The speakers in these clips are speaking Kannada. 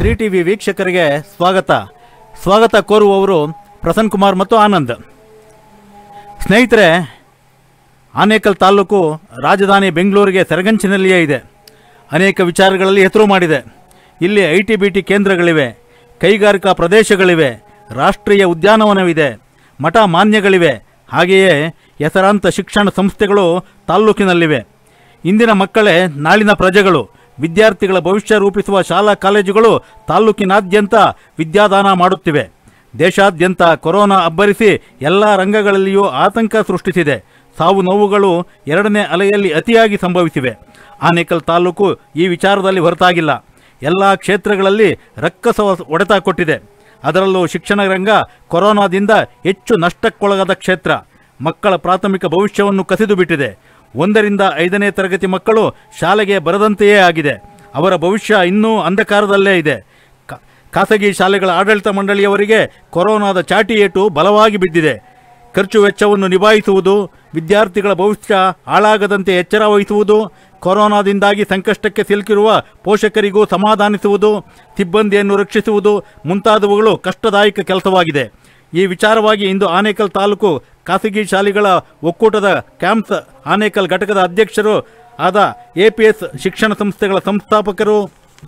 ಶ್ರೀ ಟಿವಿ ವೀಕ್ಷಕರಿಗೆ ಸ್ವಾಗತ ಕೋರುವವರು ಪ್ರಸನ್ನ ಕುಮಾರ್ ಮತ್ತು ಆನಂದ್. ಸ್ನೇಹಿತರೆ, ಆನೇಕಲ್ ತಾಲೂಕು ರಾಜಧಾನಿ ಬೆಂಗಳೂರಿಗೆ ಸೆರಗಂಚಿನಲ್ಲಿಯೇ ಇದೆ. ಅನೇಕ ವಿಚಾರಗಳಲ್ಲಿ ಹೆಸರು ಮಾಡಿದೆ. ಇಲ್ಲಿ ITBT ಕೇಂದ್ರಗಳಿವೆ, ಕೈಗಾರಿಕಾ ಪ್ರದೇಶಗಳಿವೆ, ರಾಷ್ಟ್ರೀಯ ಉದ್ಯಾನವನವಿದೆ, ಮಠ ಮಾನ್ಯಗಳಿವೆ. ಹಾಗೆಯೇ ಹೆಸರಾಂತ ಶಿಕ್ಷಣ ಸಂಸ್ಥೆಗಳು ತಾಲ್ಲೂಕಿನಲ್ಲಿವೆ. ಇಂದಿನ ಮಕ್ಕಳೇ ನಾಳಿನ ಪ್ರಜೆಗಳು. ವಿದ್ಯಾರ್ಥಿಗಳ ಭವಿಷ್ಯ ರೂಪಿಸುವ ಶಾಲಾ ಕಾಲೇಜುಗಳು ತಾಲ್ಲೂಕಿನಾದ್ಯಂತ ವಿದ್ಯಾದಾನ ಮಾಡುತ್ತಿವೆ. ದೇಶಾದ್ಯಂತ ಕೊರೋನಾ ಅಬ್ಬರಿಸಿ ಎಲ್ಲ ರಂಗಗಳಲ್ಲಿಯೂ ಆತಂಕ ಸೃಷ್ಟಿಸಿದೆ. ಸಾವು ನೋವುಗಳು ಎರಡನೇ ಅಲೆಯಲ್ಲಿ ಅತಿಯಾಗಿ ಸಂಭವಿಸಿವೆ. ಆನೇಕಲ್ ತಾಲೂಕು ಈ ವಿಚಾರದಲ್ಲಿ ಹೊರತಾಗಿಲ್ಲ. ಎಲ್ಲ ಕ್ಷೇತ್ರಗಳಲ್ಲಿ ರಕ್ಕಸ ಹೊಡೆತ ಕೊಟ್ಟಿದೆ. ಅದರಲ್ಲೂ ಶಿಕ್ಷಣ ರಂಗ ಕೊರೋನಾದಿಂದ ಹೆಚ್ಚು ನಷ್ಟಕ್ಕೊಳಗಾದ ಕ್ಷೇತ್ರ. ಮಕ್ಕಳ ಪ್ರಾಥಮಿಕ ಭವಿಷ್ಯವನ್ನು ಕಸಿದು ಬಿಟ್ಟಿದೆ. 1ರಿಂದ 5ನೇ ತರಗತಿ ಮಕ್ಕಳು ಶಾಲೆಗೆ ಬರದಂತೆಯೇ ಆಗಿದೆ. ಅವರ ಭವಿಷ್ಯ ಇನ್ನೂ ಅಂಧಕಾರದಲ್ಲೇ ಇದೆ. ಖಾಸಗಿ ಶಾಲೆಗಳ ಆಡಳಿತ ಮಂಡಳಿಯವರಿಗೆ ಕೊರೋನಾದ ಚಾಟಿ ಏಟು ಬಲವಾಗಿ ಬಿದ್ದಿದೆ. ಖರ್ಚು ವೆಚ್ಚವನ್ನು ನಿಭಾಯಿಸುವುದು, ವಿದ್ಯಾರ್ಥಿಗಳ ಭವಿಷ್ಯ ಹಾಳಾಗದಂತೆ ಎಚ್ಚರ ವಹಿಸುವುದು, ಕೊರೋನಾದಿಂದಾಗಿ ಸಂಕಷ್ಟಕ್ಕೆ ಸಿಲುಕಿರುವ ಪೋಷಕರಿಗೂ ಸಮಾಧಾನಿಸುವುದು, ಸಿಬ್ಬಂದಿಯನ್ನು ರಕ್ಷಿಸುವುದು ಮುಂತಾದವುಗಳು ಕಷ್ಟದಾಯಕ ಕೆಲಸವಾಗಿದೆ. ಈ ವಿಚಾರವಾಗಿ ಇಂದು ಆನೇಕಲ್ ತಾಲೂಕು ಖಾಸಗಿ ಶಾಲೆಗಳ ಒಕ್ಕೂಟದ ಕ್ಯಾಂಪ್ಸ್ ಆನೇಕಲ್ ಘಟಕದ ಅಧ್ಯಕ್ಷರು ಆದ APS ಶಿಕ್ಷಣ ಸಂಸ್ಥೆಗಳ ಸಂಸ್ಥಾಪಕರು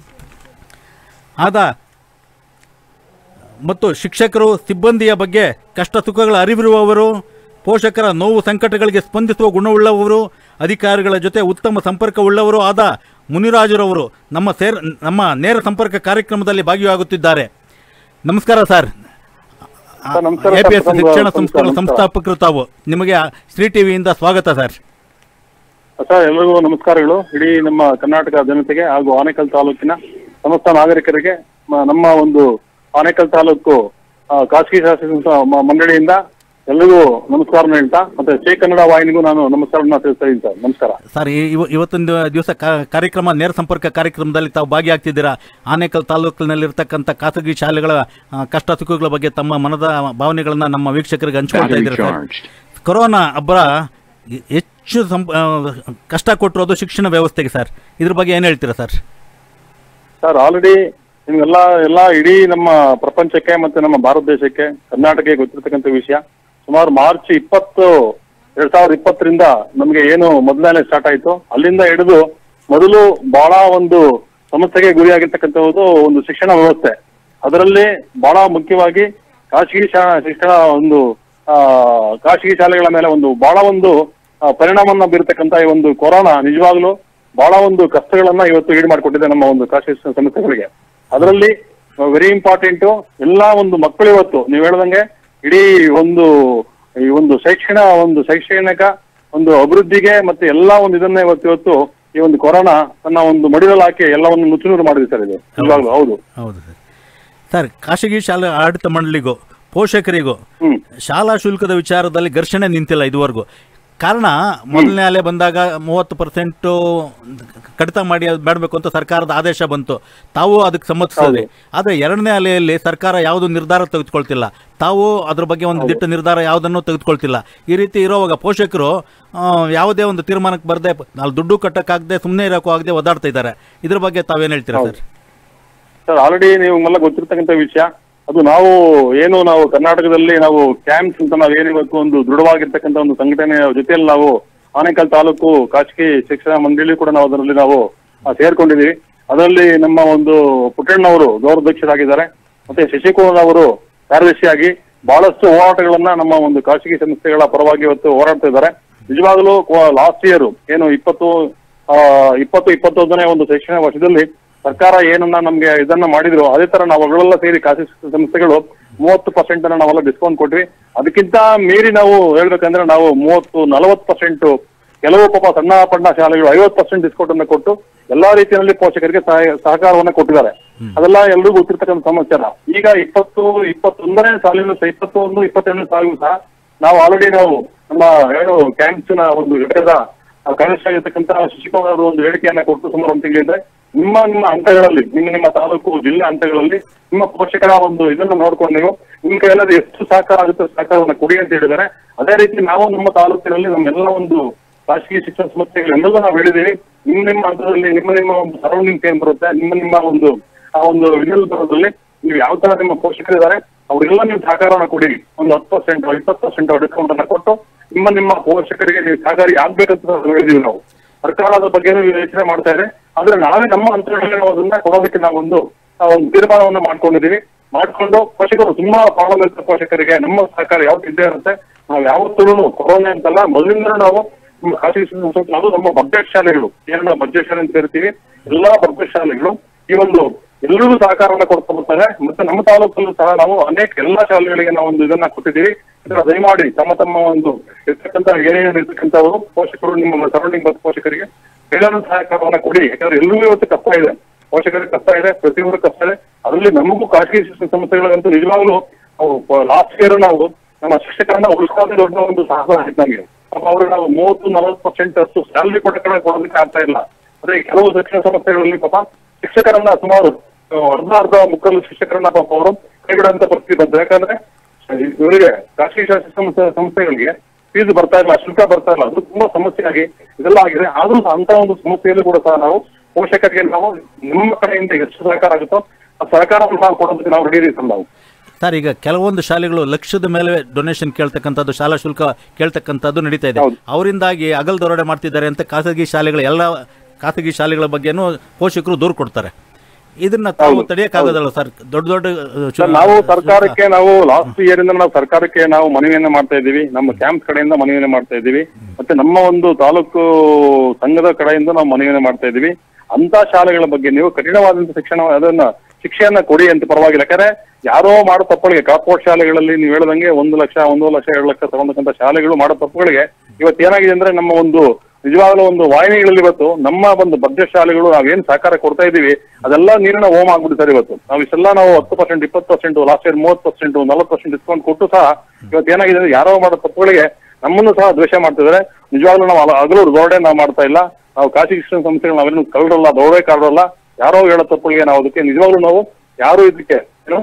ಆದ ಮತ್ತು ಶಿಕ್ಷಕರು, ಸಿಬ್ಬಂದಿಯ ಬಗ್ಗೆ ಕಷ್ಟ ಸುಖಗಳ ಅರಿವಿರುವವರು, ಪೋಷಕರ ನೋವು ಸಂಕಟಗಳಿಗೆ ಸ್ಪಂದಿಸುವ ಗುಣವುಳ್ಳವರು, ಅಧಿಕಾರಿಗಳ ಜೊತೆ ಉತ್ತಮ ಸಂಪರ್ಕವುಳ್ಳವರು ಆದ ಮುನಿರಾಜುರವರು ನಮ್ಮ ನೇರ ಸಂಪರ್ಕ ಕಾರ್ಯಕ್ರಮದಲ್ಲಿ ಭಾಗಿಯಾಗುತ್ತಿದ್ದಾರೆ. ನಮಸ್ಕಾರ ಸರ್. APS ಶಿಕ್ಷಣ ಸಂಸ್ಥೆಗಳ ಸಂಸ್ಥಾಪಕರು ತಾವು. ನಿಮಗೆ ಶ್ರೀ ಟಿವಿಯಿಂದ ಸ್ವಾಗತ ಸರ್. ಸರ್, ಎಲ್ಲರಿಗೂ ನಮಸ್ಕಾರಗಳು. ಇಡೀ ನಮ್ಮ ಕರ್ನಾಟಕ ಜನತೆಗೆ ಹಾಗೂ ಆನೇಕಲ್ ತಾಲೂಕಿನ ಸಮಸ್ತ ನಾಗರಿಕರಿಗೆ ನಮ್ಮ ಒಂದು ಆನೇಕಲ್ ತಾಲೂಕು ಖಾಸಗಿ ಶಾಸಕ ಮಂಡಳಿಯಿಂದ ಎಲ್ಲರಿಗೂ ನಮಸ್ಕಾರನ ಹೇಳ್ತಾ, ಮತ್ತೆ ಶ್ರೀ ಕನ್ನಡ ವಾಹಿನಿಗೂ ನಾನು ನಮಸ್ಕಾರನ ತಿಳಿಸ್ತಾ ಇದ್ದೀನಿ ಸರ್. ನಮಸ್ಕಾರ ಸರ್. ಇವತ್ತೊಂದು ದಿವಸ ಕಾರ್ಯಕ್ರಮ ನೇರ ಸಂಪರ್ಕ ಕಾರ್ಯಕ್ರಮದಲ್ಲಿ ತಾವು ಭಾಗಿಯಾಗ್ತಿದ್ದೀರಾ. ಆನೇಕಲ್ ತಾಲೂಕಿನಲ್ಲಿರ್ತಕ್ಕಂಥ ಖಾಸಗಿ ಶಾಲೆಗಳ ಕಷ್ಟ ಸುಖಗಳ ಬಗ್ಗೆ ತಮ್ಮ ಮನದ ಭಾವನೆಗಳನ್ನ ನಮ್ಮ ವೀಕ್ಷಕರಿಗೆ ಹಂಚಿಕೊಳ್ತಾ ಇದ್ದೀರಾ ಸರ್. ಕೊರೋನಾ ಅಬ್ಬರ ಹೆಚ್ಚು ಕಷ್ಟ ಕೊಟ್ಟಿರೋದು ಶಿಕ್ಷಣ ವ್ಯವಸ್ಥೆಗೆ ಸರ್. ಇದ್ರ ಬಗ್ಗೆ ಏನು ಹೇಳ್ತೀರಾ ಸರ್? ಸರ್, ಆಲ್ರೆಡಿ ನಿಮ್ಗೆಲ್ಲ ಇಡೀ ನಮ್ಮ ಪ್ರಪಂಚಕ್ಕೆ ಮತ್ತೆ ನಮ್ಮ ಭಾರತ ದೇಶಕ್ಕೆ, ಕರ್ನಾಟಕಕ್ಕೆ ಗೊತ್ತಿರ್ತಕ್ಕಂಥ ವಿಷಯ. ಸುಮಾರು ಮಾರ್ಚ್ 20, 2020ರಿಂದ ನಮಗೆ ಏನು ಮೊದಲನೇ ಸ್ಟಾರ್ಟ್ ಆಯ್ತು, ಅಲ್ಲಿಂದ ಹಿಡಿದು ಮೊದಲು ಬಹಳ ಒಂದು ಸಮಸ್ಯೆಗೆ ಗುರಿಯಾಗಿರ್ತಕ್ಕಂಥದ್ದು ಒಂದು ಶಿಕ್ಷಣ ವ್ಯವಸ್ಥೆ. ಅದರಲ್ಲಿ ಬಹಳ ಮುಖ್ಯವಾಗಿ ಖಾಸಗಿ ಶಾಲೆಗಳ ಮೇಲೆ ಒಂದು ಬಹಳ ಒಂದು ಪರಿಣಾಮವನ್ನ ಬೀರ್ತಕ್ಕಂಥ ಈ ಒಂದು ಕೊರೋನಾ ನಿಜವಾಗ್ಲೂ ಬಹಳ ಒಂದು ಕಷ್ಟಗಳನ್ನ ಇವತ್ತು ಈಡು ಮಾಡಿಕೊಟ್ಟಿದೆ ನಮ್ಮ ಒಂದು ಖಾಸಗಿ ಸಂಸ್ಥೆಗಳಿಗೆ. ಅದರಲ್ಲಿ ವೆರಿ ಇಂಪಾರ್ಟೆಂಟ್ ಎಲ್ಲ ಒಂದು ಮಕ್ಕಳು ಇವತ್ತು ನೀವು ಹೇಳ್ದಂಗೆ ಇಡೀ ಈ ಒಂದು ಶೈಕ್ಷಣಿಕ ಒಂದು ಅಭಿವೃದ್ಧಿಗೆ ಮತ್ತೆ ಎಲ್ಲಾ ಒಂದು ಇದನ್ನ ಇವತ್ತು ಈ ಒಂದು ಕೊರೋನಾ ತನ್ನ ಒಂದು ಮಡಿಲಲ್ಲಿ ಹಾಕಿ ಎಲ್ಲವನ್ನು ನುಚ್ಚುನೂರು ಮಾಡಿದೆ ಸರ್. ಇದು ನಿಜವಾಗ್ಲೂ ಹೌದು ಸರ್. ಖಾಸಗಿ ಶಾಲೆ ಆಡಳಿತ ಮಂಡಳಿಗೂ ಪೋಷಕರಿಗೂ ಶಾಲಾ ಶುಲ್ಕದ ವಿಚಾರದಲ್ಲಿ ಘರ್ಷಣೆ ನಿಂತಿಲ್ಲ ಇದುವರೆಗೂ. ಕಾರಣ, ಮೊದಲನೇ ಅಲೆ ಬಂದಾಗ 30% ಕಡಿತ ಮಾಡಬೇಕು ಅಂತ ಸರ್ಕಾರದ ಆದೇಶ ಬಂತು. ತಾವು ಅದಕ್ಕೆ ಸಮ್ಮತಿಸಿದ್ರಿ. ಆದರೆ ಎರಡನೇ ಅಲೆಯಲ್ಲಿ ಸರ್ಕಾರ ಯಾವುದು ನಿರ್ಧಾರ ತೆಗೆದುಕೊಳ್ತಿಲ್ಲ. ತಾವು ಅದ್ರ ಬಗ್ಗೆ ಒಂದು ದಿಟ್ಟ ನಿರ್ಧಾರ ಯಾವುದನ್ನು ತೆಗೆದುಕೊಳ್ತಿಲ್ಲ. ಈ ರೀತಿ ಇರೋವಾಗ ಪೋಷಕರು ಯಾವುದೇ ಒಂದು ತೀರ್ಮಾನಕ್ಕೆ ಬರದೆ, ದುಡ್ಡು ಕಟ್ಟಕ್ಕಾಗದೆ, ಸುಮ್ಮನೆ ಇರೋಕ್ಕೂ ಆಗದೆ ಒದಾಡ್ತಾ ಇದ್ದಾರೆ. ಇದ್ರ ಬಗ್ಗೆ ತಾವೇನು ಹೇಳ್ತೀರಾ ಸರ್? ಸರ್, ಆಲ್ರೆಡಿ ನಿಮ್ಗೆಲ್ಲ ಗೊತ್ತಿರ್ತಕ್ಕಂಥ ವಿಷಯ. ಅದು ನಾವು ಕರ್ನಾಟಕದಲ್ಲಿ ನಾವು ಕ್ಯಾಂಪ್ಸ್ ಅಂತ ನಾವೇನಿವತ್ತು ಒಂದು ದೃಢವಾಗಿರ್ತಕ್ಕಂಥ ಒಂದು ಸಂಘಟನೆಯ ಜೊತೆಯಲ್ಲಿ ನಾವು ಆನೇಕಲ್ ತಾಲೂಕು ಖಾಸಗಿ ಶಿಕ್ಷಣ ಮಂಡಳಿ ಕೂಡ ನಾವು ಅದರಲ್ಲಿ ನಾವು ಸೇರ್ಕೊಂಡಿದ್ದೀವಿ. ಅದರಲ್ಲಿ ನಮ್ಮ ಒಂದು ಪುಟ್ಟಣ್ಣವರು ಗೌರವಾಧ್ಯಕ್ಷರಾಗಿದ್ದಾರೆ, ಮತ್ತೆ ಶಶಿಕುಮಾರ್ ಅವರು ಕಾರ್ಯದರ್ಶಿಯಾಗಿ ಬಹಳಷ್ಟು ಹೋರಾಟಗಳನ್ನ ನಮ್ಮ ಒಂದು ಖಾಸಗಿ ಸಂಸ್ಥೆಗಳ ಪರವಾಗಿ ಇವತ್ತು ಹೋರಾಡ್ತಾ ಇದ್ದಾರೆ. ನಿಜವಾಗ್ಲೂ ಲಾಸ್ಟ್ ಇಯರ್ ಏನು 2021ನೇ ಒಂದು ಶೈಕ್ಷಣಿಕ ವರ್ಷದಲ್ಲಿ ಸರ್ಕಾರ ಏನನ್ನ ನಮ್ಗೆ ಇದನ್ನ ಮಾಡಿದ್ರು, ಅದೇ ತರ ನಾವುಗಳೆಲ್ಲ ಸೇರಿ ಖಾಸಗಿ ಸಂಸ್ಥೆಗಳು 30% ನಾವೆಲ್ಲ ಡಿಸ್ಕೌಂಟ್ ಕೊಟ್ವಿ. ಅದಕ್ಕಿಂತ ಮೀರಿ ನಾವು ಹೇಳ್ಬೇಕಂದ್ರೆ ನಾವು 30-40% ಕೆಲವು ಪಾಪ ಸಣ್ಣ ಪಣ್ಣ ಶಾಲೆಗಳು 50% ಡಿಸ್ಕೌಂಟ್ ಅನ್ನ ಕೊಟ್ಟು ಎಲ್ಲಾ ರೀತಿಯಲ್ಲಿ ಪೋಷಕರಿಗೆ ಸಹಕಾರವನ್ನ ಕೊಟ್ಟಿದ್ದಾರೆ. ಅದೆಲ್ಲ ಎಲ್ರಿಗೂ ಗೊತ್ತಿರ್ತಕ್ಕಂಥ ಸಮಾಚಾರ. ಈಗ 21ನೇ ಸಾಲಿನ 22ನೇ ಸಾಲಿನ ಸಹ ನಾವು ಆಲ್ರೆಡಿ ನಮ್ಮ ಕ್ಯಾಂಪ್ಸ್ ನ ಒಂದು ಘಟಕದ ಕನಿಷ್ಠ ಆಗಿರ್ತಕ್ಕಂಥ ಶಶಿಕುಮಾರ್ ಅವರು ಒಂದು ಹೇಳಿಕೆಯನ್ನ ಕೊಟ್ಟು ಸುಮಾರು ಒಂದು ತಿಂಗಳಿಂದ ನಿಮ್ಮ ಹಂತಗಳಲ್ಲಿ, ನಿಮ್ಮ ತಾಲೂಕು ಜಿಲ್ಲೆ ಹಂತಗಳಲ್ಲಿ ನಿಮ್ಮ ಪೋಷಕರ ಒಂದು ಇದನ್ನ ನೋಡ್ಕೊಂಡು ನೀವು ನಿಮ್ಮ ಕೈಯಲ್ಲಿ ಎಷ್ಟು ಸಹಕಾರ ಆಗುತ್ತೆ ಸಹಕಾರವನ್ನು ಕೊಡಿ ಅಂತ ಹೇಳಿದ್ದಾರೆ. ಅದೇ ರೀತಿ ನಾವು ನಮ್ಮ ತಾಲೂಕಿನಲ್ಲಿ ನಮ್ಮೆಲ್ಲ ಒಂದು ಖಾಸಗಿ ಶಿಕ್ಷಣ ಸಂಸ್ಥೆಗಳೆಲ್ಲರೂ ನಾವು ಹೇಳಿದ್ದೀವಿ. ನಿಮ್ಮ ಹಂತದಲ್ಲಿ ನಿಮ್ಮ ಒಂದು ಸರೌಂಡಿಂಗ್ಸ್ ಏನ್ ಬರುತ್ತೆ, ನಿಮ್ಮ ಒಂದು ಆ ಒಂದು ಇದರಲ್ಲಿ ಬರೋದ್ರಲ್ಲಿ ನೀವು ಯಾವ ತರ ನಿಮ್ಮ ಪೋಷಕರಿದ್ದಾರೆ ಅವರೆಲ್ಲ ನೀವು ಸಹಕಾರನ ಕೊಡಿ. ಒಂದು 10% 20% ಡಿಸ್ಕೌಂಟ್ ಅನ್ನ ಕೊಟ್ಟು ನಿಮ್ಮ ಪೋಷಕರಿಗೆ ನೀವು ಸಹಕಾರಿ ಆಗ್ಬೇಕಂತ ಹೇಳಿದೀವಿ ನಾವು. ಸರ್ಕಾರದ ಬಗ್ಗೆ ಯೋಚನೆ ಮಾಡ್ತಾ ಇದೆ, ಆದ್ರೆ ನಾವೇ ನಮ್ಮ ಹಂತಗಳಲ್ಲಿ ನಾವು ಅದನ್ನ ಕೊಡೋದಕ್ಕೆ ನಾವೊಂದು ತೀರ್ಮಾನವನ್ನು ಮಾಡ್ಕೊಂಡಿದೀವಿ. ಮಾಡ್ಕೊಂಡು ಪೋಷಕರು ತುಂಬಾ ಪ್ರಾಬ್ಲಮ್ ಇರುತ್ತೆ ಪೋಷಕರಿಗೆ ನಮ್ಮ ಸಹಕಾರ ಯಾವತ್ತು ಇದ್ದೇ ಇರುತ್ತೆ. ನಾವು ಯಾವತ್ತೂ ಕೊರೋನಾ ಅಂತಲ್ಲ, ಮೊದಲಿಂದ ನಾವು ನಮ್ಮ ಖಾಸಗಿ ಅದು ನಮ್ಮ ಬಜೆಟ್ ಶಾಲೆಗಳು ಏನು ನಾವು ಬಜೆಟ್ ಶಾಲೆ ಅಂತ ಕರಿತೀವಿ, ಎಲ್ಲಾ ಬಜೆಟ್ ಶಾಲೆಗಳು ಈ ಒಂದು ಎಲ್ಲರಿಗೂ ಸಹಕಾರನ ಕೊಡ್ತಾ ಬರ್ತಾರೆ. ಮತ್ತೆ ನಮ್ಮ ತಾಲೂಕಲ್ಲೂ ಸಹ ನಾವು ಅನೇಕ ಎಲ್ಲಾ ಶಾಲೆಗಳಿಗೆ ನಾವು ಒಂದು ಇದನ್ನ ಕೊಟ್ಟಿದ್ದೀವಿ. ದಯಮಾಡಿ ತಮ್ಮ ಒಂದು ಇರ್ತಕ್ಕಂಥ ಏನೇನು ಇರ್ತಕ್ಕಂಥವರು ಪೋಷಕರು ನಿಮ್ಮ ಸರೌಂಡಿಂಗ್ ಬಸ್ ಪೋಷಕರಿಗೆ ಎಲ್ಲರೂ ಸಹಕಾರವನ್ನ ಕೊಡಿ. ಯಾಕಂದ್ರೆ ಎಲ್ಲರಿಗೂ ಇವತ್ತು ಕಷ್ಟ ಇದೆ, ಪೋಷಕರಿಗೆ ಕಷ್ಟ ಇದೆ, ಪ್ರತಿಯೊಬ್ಬರು ಕಷ್ಟ ಇದೆ. ಅದರಲ್ಲಿ ನಮಗೂ ಖಾಸಗಿ ಸಂಸ್ಥೆಗಳಂತೂ ನಿಜವಾಗ್ಲೂ ಲಾಸ್ಟ್ ಇಯರ್ ನಾವು ನಮ್ಮ ಶಿಕ್ಷಕರನ್ನ ಉಳಿಸ್ಕೊಳ್ಳೋದೇ ದೊಡ್ಡ ಒಂದು ಸಾಹಸ ಆಯ್ತು ನಮಗೆ. ಅವ್ರಿಗೆ ನಾವು 30-40% ಅಷ್ಟು ಸ್ಯಾಲರಿ ಕೊಡೋದಕ್ಕೆ ಆಗ್ತಾ ಇಲ್ಲ. ಅದೇ ಕೆಲವು ಶಿಕ್ಷಣ ಸಂಸ್ಥೆಗಳಲ್ಲಿ ಪಾಪ ಶಿಕ್ಷಕರನ್ನ ಸುಮಾರು ಅರ್ಧ ಮುಕ್ಕಲು ಶಿಕ್ಷಕರನ್ನ ಪಾಪ ಅವರು ಕೈಬಿಡುವಂತ ಪರಿಸ್ಥಿತಿ ಬಂತು. ಯಾಕಂದ್ರೆ ಇವರಿಗೆ ಖಾಸಗಿ ಸಂಸ್ಥೆಗಳಿಗೆ ಫೀಸ್ ಬರ್ತಾ ಇಲ್ಲ, ಶುಲ್ಕ ಬರ್ತಾ ಇಲ್ಲ, ಅದು ತುಂಬಾ ಸಮಸ್ಯೆ ಆಗಿ ಇದೆಲ್ಲ ಆಗಿದೆ. ಆದ್ರೂ ಅಂತ ಒಂದು ಸಮಸ್ಯೆಯಲ್ಲೂ ಕೂಡ ಸಹ ನಾವು ಪೋಷಕರಿಗೆ ನಾವು ನಮ್ಮ ಕಡೆಯಿಂದ ಎಷ್ಟು ಸಹಕಾರ ಆಗುತ್ತೋ ಆ ಸಹಕಾರವನ್ನು ನಾವು ಕೊಡೋದಕ್ಕೆ ನಾವು ರೆಡಿ ಇದ್ದೀವಿ ನಾವು. ಸರ್, ಈಗ ಕೆಲವೊಂದು ಶಾಲೆಗಳು ಲಕ್ಷದ ಮೇಲೆ ಡೊನೇಷನ್ ಕೇಳ್ತಕ್ಕಂಥದ್ದು, ಶಾಲಾ ಶುಲ್ಕ ಕೇಳ್ತಕ್ಕಂಥದ್ದು ನಡೀತಾ ಇದೆ. ಅವರಿಂದಾಗಿ ಅಗಲ್ ದರೋಡೆ ಮಾಡ್ತಿದ್ದಾರೆ ಅಂತ ಖಾಸಗಿ ಶಾಲೆಗಳ ಬಗ್ಗೆನೂ ಪೋಷಕರು ದೂರು ಕೊಡ್ತಾರೆ. ಇದನ್ನ ತಾವು ತಡೆಯಕ್ಕಾಗೋದಲ್ಲ ಸರ್? ದೊಡ್ಡ ನಾವು ಸರ್ಕಾರಕ್ಕೆ ನಾವು ಲಾಸ್ಟ್ ಇಯರ್ ಇಂದ ನಾವು ಸರ್ಕಾರಕ್ಕೆ ನಾವು ಮನವಿಯನ್ನ ಮಾಡ್ತಾ ಇದ್ದೀವಿ. ನಮ್ಮ ಕ್ಯಾಂಪ್ ಕಡೆಯಿಂದ ಮನವಿಯನ್ನ ಮಾಡ್ತಾ ಇದ್ದೀವಿ. ಮತ್ತೆ ನಮ್ಮ ಒಂದು ತಾಲೂಕು ಸಂಘದ ಕಡೆಯಿಂದ ನಾವು ಮನವಿಯನ್ನ ಮಾಡ್ತಾ ಇದ್ದೀವಿ. ಅಂತ ಶಾಲೆಗಳ ಬಗ್ಗೆ ನೀವು ಕಠಿಣವಾದಂತ ಶಿಕ್ಷೆಯನ್ನ ಕೊಡಿ ಅಂತ ಪರವಾಗಿಲ್ಲ. ಯಾಕಂದ್ರೆ ಯಾರೋ ಮಾಡೋ ತಪ್ಪುಗಳಿಗೆ ಕಾರ್ಪೊರೇಟ್ ಶಾಲೆಗಳಲ್ಲಿ ನೀವು ಹೇಳ್ದಂಗೆ 1 ಲಕ್ಷ 1.5 ಲಕ್ಷ 2 ಲಕ್ಷ ತಗೊಂಡಂತ ಶಾಲೆಗಳು ಮಾಡೋ ತಪ್ಪುಗಳಿಗೆ ಇವತ್ತು ಏನಾಗಿದೆ ಅಂದ್ರೆ ನಮ್ಮ ಒಂದು ನಿಜವಾಗ್ಲೂ ಒಂದು ವಾಹಿನಿಗಳಲ್ಲಿ ಇವತ್ತು ನಮ್ಮ ಒಂದು ಬಜೆಟ್ ಶಾಲೆಗಳು ನಾವೇನ್ ಸಹಕಾರ ಕೊಡ್ತಾ ಇದೀವಿ ಅದೆಲ್ಲ ನೀರಿನ ಹೋಮ ಆಗ್ಬಿಡ್ತಾರೆ. ಇವತ್ತು ನಾವು ಇಷ್ಟೆಲ್ಲ ನಾವು 10%, 20%, ಲಾಸ್ಟ್ ಇಯರ್ 30%, 40% ಡಿಸ್ಕೌಂಟ್ ಕೊಟ್ಟು ಸಹ ಇವತ್ತು ಏನಾಗಿದೆ ಅಂದ್ರೆ ಯಾರೋ ಮಾಡೋ ತಪ್ಪುಗಳಿಗೆ ನಮ್ಮನ್ನು ಸಹ ದ್ವೇಷ ಮಾಡ್ತಿದ್ದಾರೆ. ನಿಜವಾಗ್ಲೂ ನಾವು ಹಗಲು ದೌಡೆ ನಾವು ಮಾಡ್ತಾ ಇಲ್ಲ. ನಾವು ಖಾಸಗಿ ಶಿಕ್ಷಣ ಸಂಸ್ಥೆಗಳು ನಾವೇನು ಕಳ್ಳರಲ್ಲ, ದೌಡೆ ಕಾರಲ್ಲ. ಯಾರೋ ಹೇಳೋ ತಪ್ಪುಗಳಿಗೆ ನಾವು ಅದಕ್ಕೆ ನಿಜವಾಗ್ಲೂ ನಾವು ಯಾರು ಇದಕ್ಕೆ ಏನು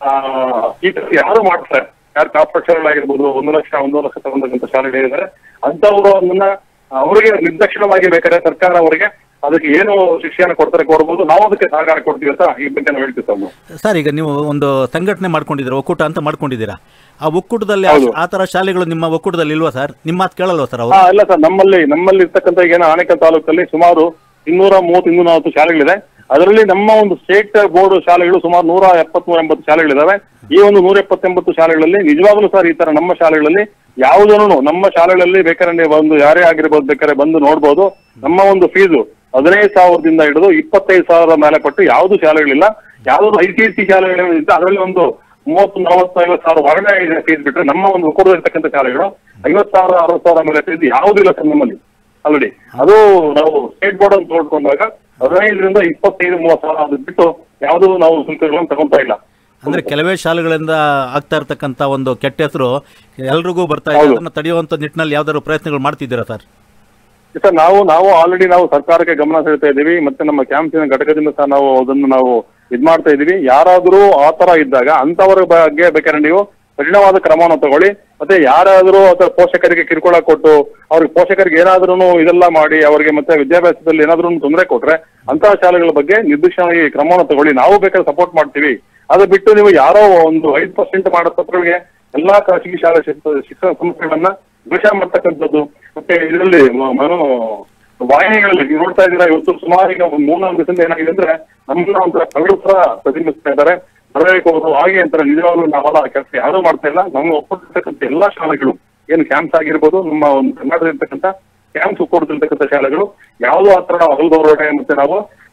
ಯಾರು ಮಾಡ್ತಾರೆ, ಯಾರು ಕಾರ್ಪೊರೇಟ್ ಶಾಲೆಗಳಾಗಿರ್ಬೋದು 1 ಲಕ್ಷ 1.5 ಲಕ್ಷ ತಗೊಂಡಂತ ಶಾಲೆಗಳಿದ್ದಾರೆ ಅಂತವರು ಅದನ್ನ ಅವರಿಗೆ ನಿರ್ದಾಕ್ಷಿಣ್ಯವಾಗಿ ಬೇಕಾದ್ರೆ ಸರ್ಕಾರ ಅವರಿಗೆ ಅದಕ್ಕೆ ಏನು ಶಿಕ್ಷೆಯನ್ನು ಕೊಡ್ಬೋದು, ನಾವು ಅದಕ್ಕೆ ಸಹಕಾರ ಕೊಡ್ತೀವಿ ಅಂತ ಈ ಬಗ್ಗೆ ನಾವು ಹೇಳ್ತೀವಿ ಸರ್. ಈಗ ನೀವು ಒಂದು ಸಂಘಟನೆ ಮಾಡ್ಕೊಂಡಿದ್ದೀರಾ, ಒಕ್ಕೂಟ ಅಂತ ಮಾಡ್ಕೊಂಡಿದ್ದೀರಾ. ಆ ಒಕ್ಕೂಟದಲ್ಲಿ ಆ ತರ ಶಾಲೆಗಳು ನಿಮ್ಮ ಒಕ್ಕೂಟದಲ್ಲಿ ಇಲ್ವಾ ಸರ್? ನಿಮ್ಮ ಮಾತು ಕೇಳಲ್ವಾ ಸರ್? ಇಲ್ಲ ಸರ್, ನಮ್ಮಲ್ಲಿ ಇರ್ತಕ್ಕಂಥ ಈಗ ಆನೇಕಲ್ ತಾಲೂಕಲ್ಲಿ ಸುಮಾರು 230-240 ಶಾಲೆಗಳಿದೆ. ಅದರಲ್ಲಿ ನಮ್ಮ ಒಂದು ಸ್ಟೇಟ್ ಬೋರ್ಡ್ ಶಾಲೆಗಳು ಸುಮಾರು 170-180 ಶಾಲೆಗಳಿದಾವೆ. ಈ ಒಂದು 170-180 ಶಾಲೆಗಳಲ್ಲಿ ನಿಜವಾಗ್ಲೂ ಸರ್ ಈ ತರ ನಮ್ಮ ಶಾಲೆಗಳಲ್ಲಿ ಯಾವುದನ್ನು ನಮ್ಮ ಶಾಲೆಗಳಲ್ಲಿ ಬೇಕಾದ್ರೆ ಒಂದು ಯಾರೇ ಆಗಿರ್ಬೋದು ಬೇಕಾದ್ರೆ ಬಂದು ನೋಡ್ಬೋದು. ನಮ್ಮ ಒಂದು ಫೀಸು 15,000ದಿಂದ ಹಿಡಿದು 25,000 ಮೇಲೆ ಪಟ್ಟು ಯಾವ್ದು ಶಾಲೆಗಳಿಲ್ಲ. ಯಾವ್ದು ICSE ಶಾಲೆಗಳಿದೆ ಅದರಲ್ಲಿ ಒಂದು 30-40-50,000 ಹೊರಗಡೆ ಫೀಸ್ ಬಿಟ್ರೆ ನಮ್ಮ ಒಂದು ಒಕ್ಕೂಟದಲ್ಲಿರ್ತಕ್ಕಂಥ ಶಾಲೆಗಳು 50,000 60,000 ಮೇಲೆ ಫೀಸ್ ಯಾವುದೂ ಇಲ್ಲ ಸರ್ ನಮ್ಮಲ್ಲಿ ಆಲ್ರೆಡಿ. ಅದು ನಾವು ಸ್ಟೇಟ್ ಬೋರ್ಡ್ ಅಂತ ನೋಡ್ಕೊಂಡಾಗ 15ರಿಂದ 25-30,000 ಅದು ಬಿಟ್ಟು ಯಾವ್ದು ನಾವು ಶುಲ್ಕಗಳನ್ನು ತಗೊಂತಾ ಇಲ್ಲ. ಅಂದ್ರೆ ಕೆಲವೇ ಶಾಲೆಗಳಿಂದ ಆಗ್ತಾ ಇರ್ತಕ್ಕಂಥ ಒಂದು ಕೆಟ್ಟ ಹೆಸರು ಎಲ್ರಿಗೂ ಬರ್ತಾ ಇದೆ. ಅದನ್ನ ತಡೆಯುವಂತ ನಿಟ್ಟಿನಲ್ಲಿ ಯಾವ್ದಾದ್ರು ಪ್ರಯತ್ನಗಳು ಮಾಡ್ತಿದ್ದೀರಾ ಸರ್? ಸರ್ ನಾವು ಆಲ್ರೆಡಿ ನಾವು ಸರ್ಕಾರಕ್ಕೆ ಗಮನ ಸೆಳ್ತಾ ಇದ್ದೀವಿ. ಮತ್ತೆ ನಮ್ಮ ಕ್ಯಾಂಪ್ಸಿನ ಘಟಕದಿಂದ ಸಹ ನಾವು ಅದನ್ನು ನಾವು ಮಾಡ್ತಾ ಇದೀವಿ. ಯಾರಾದ್ರೂ ಆ ತರ ಇದ್ದಾಗ ಅಂತವರ ಬಗ್ಗೆ ಬೇಕಾದ್ರೆ ನೀವು ಕಠಿಣವಾದ ಕ್ರಮವನ್ನು ತಗೊಳ್ಳಿ. ಮತ್ತೆ ಯಾರಾದ್ರೂ ಅಥವಾ ಪೋಷಕರಿಗೆ ಕಿರುಕುಳ ಕೊಟ್ಟು ಅವ್ರಿಗೆ ಪೋಷಕರಿಗೆ ಏನಾದ್ರೂ ಇದೆಲ್ಲ ಮಾಡಿ ಅವರಿಗೆ ಮತ್ತೆ ವಿದ್ಯಾಭ್ಯಾಸದಲ್ಲಿ ಏನಾದ್ರೂ ತೊಂದರೆ ಕೊಟ್ರೆ ಅಂತಹ ಶಾಲೆಗಳ ಬಗ್ಗೆ ನಿರ್ದಿಷ್ಟವಾಗಿ ಕ್ರಮವನ್ನು ತಗೊಳ್ಳಿ. ನಾವು ಬೇಕಾದ್ರೆ ಸಪೋರ್ಟ್ ಮಾಡ್ತೀವಿ. ಅದು ಬಿಟ್ಟು ನೀವು ಯಾರೋ ಒಂದು 5% ಮಾಡೋ ತಪ್ಪುಗಳಿಗೆ ಎಲ್ಲಾ ಖಾಸಗಿ ಶಾಲೆ ಶಿಕ್ಷಣ ಸಂಸ್ಥೆಗಳನ್ನ ದ್ವೇಷ ಮಾಡ್ತಕ್ಕಂಥದ್ದು ಮತ್ತೆ ಇದರಲ್ಲಿ ವಾಹಿನಿಗಳಲ್ಲಿ ನೀವು ನೋಡ್ತಾ ಇದ್ದೀರಾ. ಇವತ್ತು ಸುಮಾರು ಈಗ 3-4 ದಿವಸದಿಂದ ಏನಾಗಿದೆ ಅಂದ್ರೆ ನಮ್ಮನ್ನ ಒಂಥರ ಕಳ್ಳರು ತರ ಪ್ರತಿನಿಧಿಸ್ತಾ ಇದ್ದಾರೆ. ಬರಬೇಕು ಹಾಗೆ ಅಂತಾರೆ. ನಿಜವಾಗ್ಲೂ ನಾವೆಲ್ಲ ಕೆಲಸ ಯಾರು ಮಾಡ್ತಾ ಇಲ್ಲ. ನಮ್ಮ ಒಪ್ಪಿರ್ತಕ್ಕಂಥ ಎಲ್ಲಾ ಶಾಲೆಗಳು ಏನು ಕ್ಯಾಂಪ್ಸ್ ಆಗಿರ್ಬೋದು, ನಮ್ಮ ಒಂದು ಕರ್ನಾಟಕದಲ್ಲಿರ್ತಕ್ಕಂಥ ಕ್ಯಾಂಪ್ಸ್ ಒಪ್ಪಿರ್ತಕ್ಕಂಥ ಶಾಲೆಗಳು ಯಾವುದೋ ಆ ತರ ನಾವು ಅಗಲದವರೊಡೆ ಮತ್ತೆ ನಾವು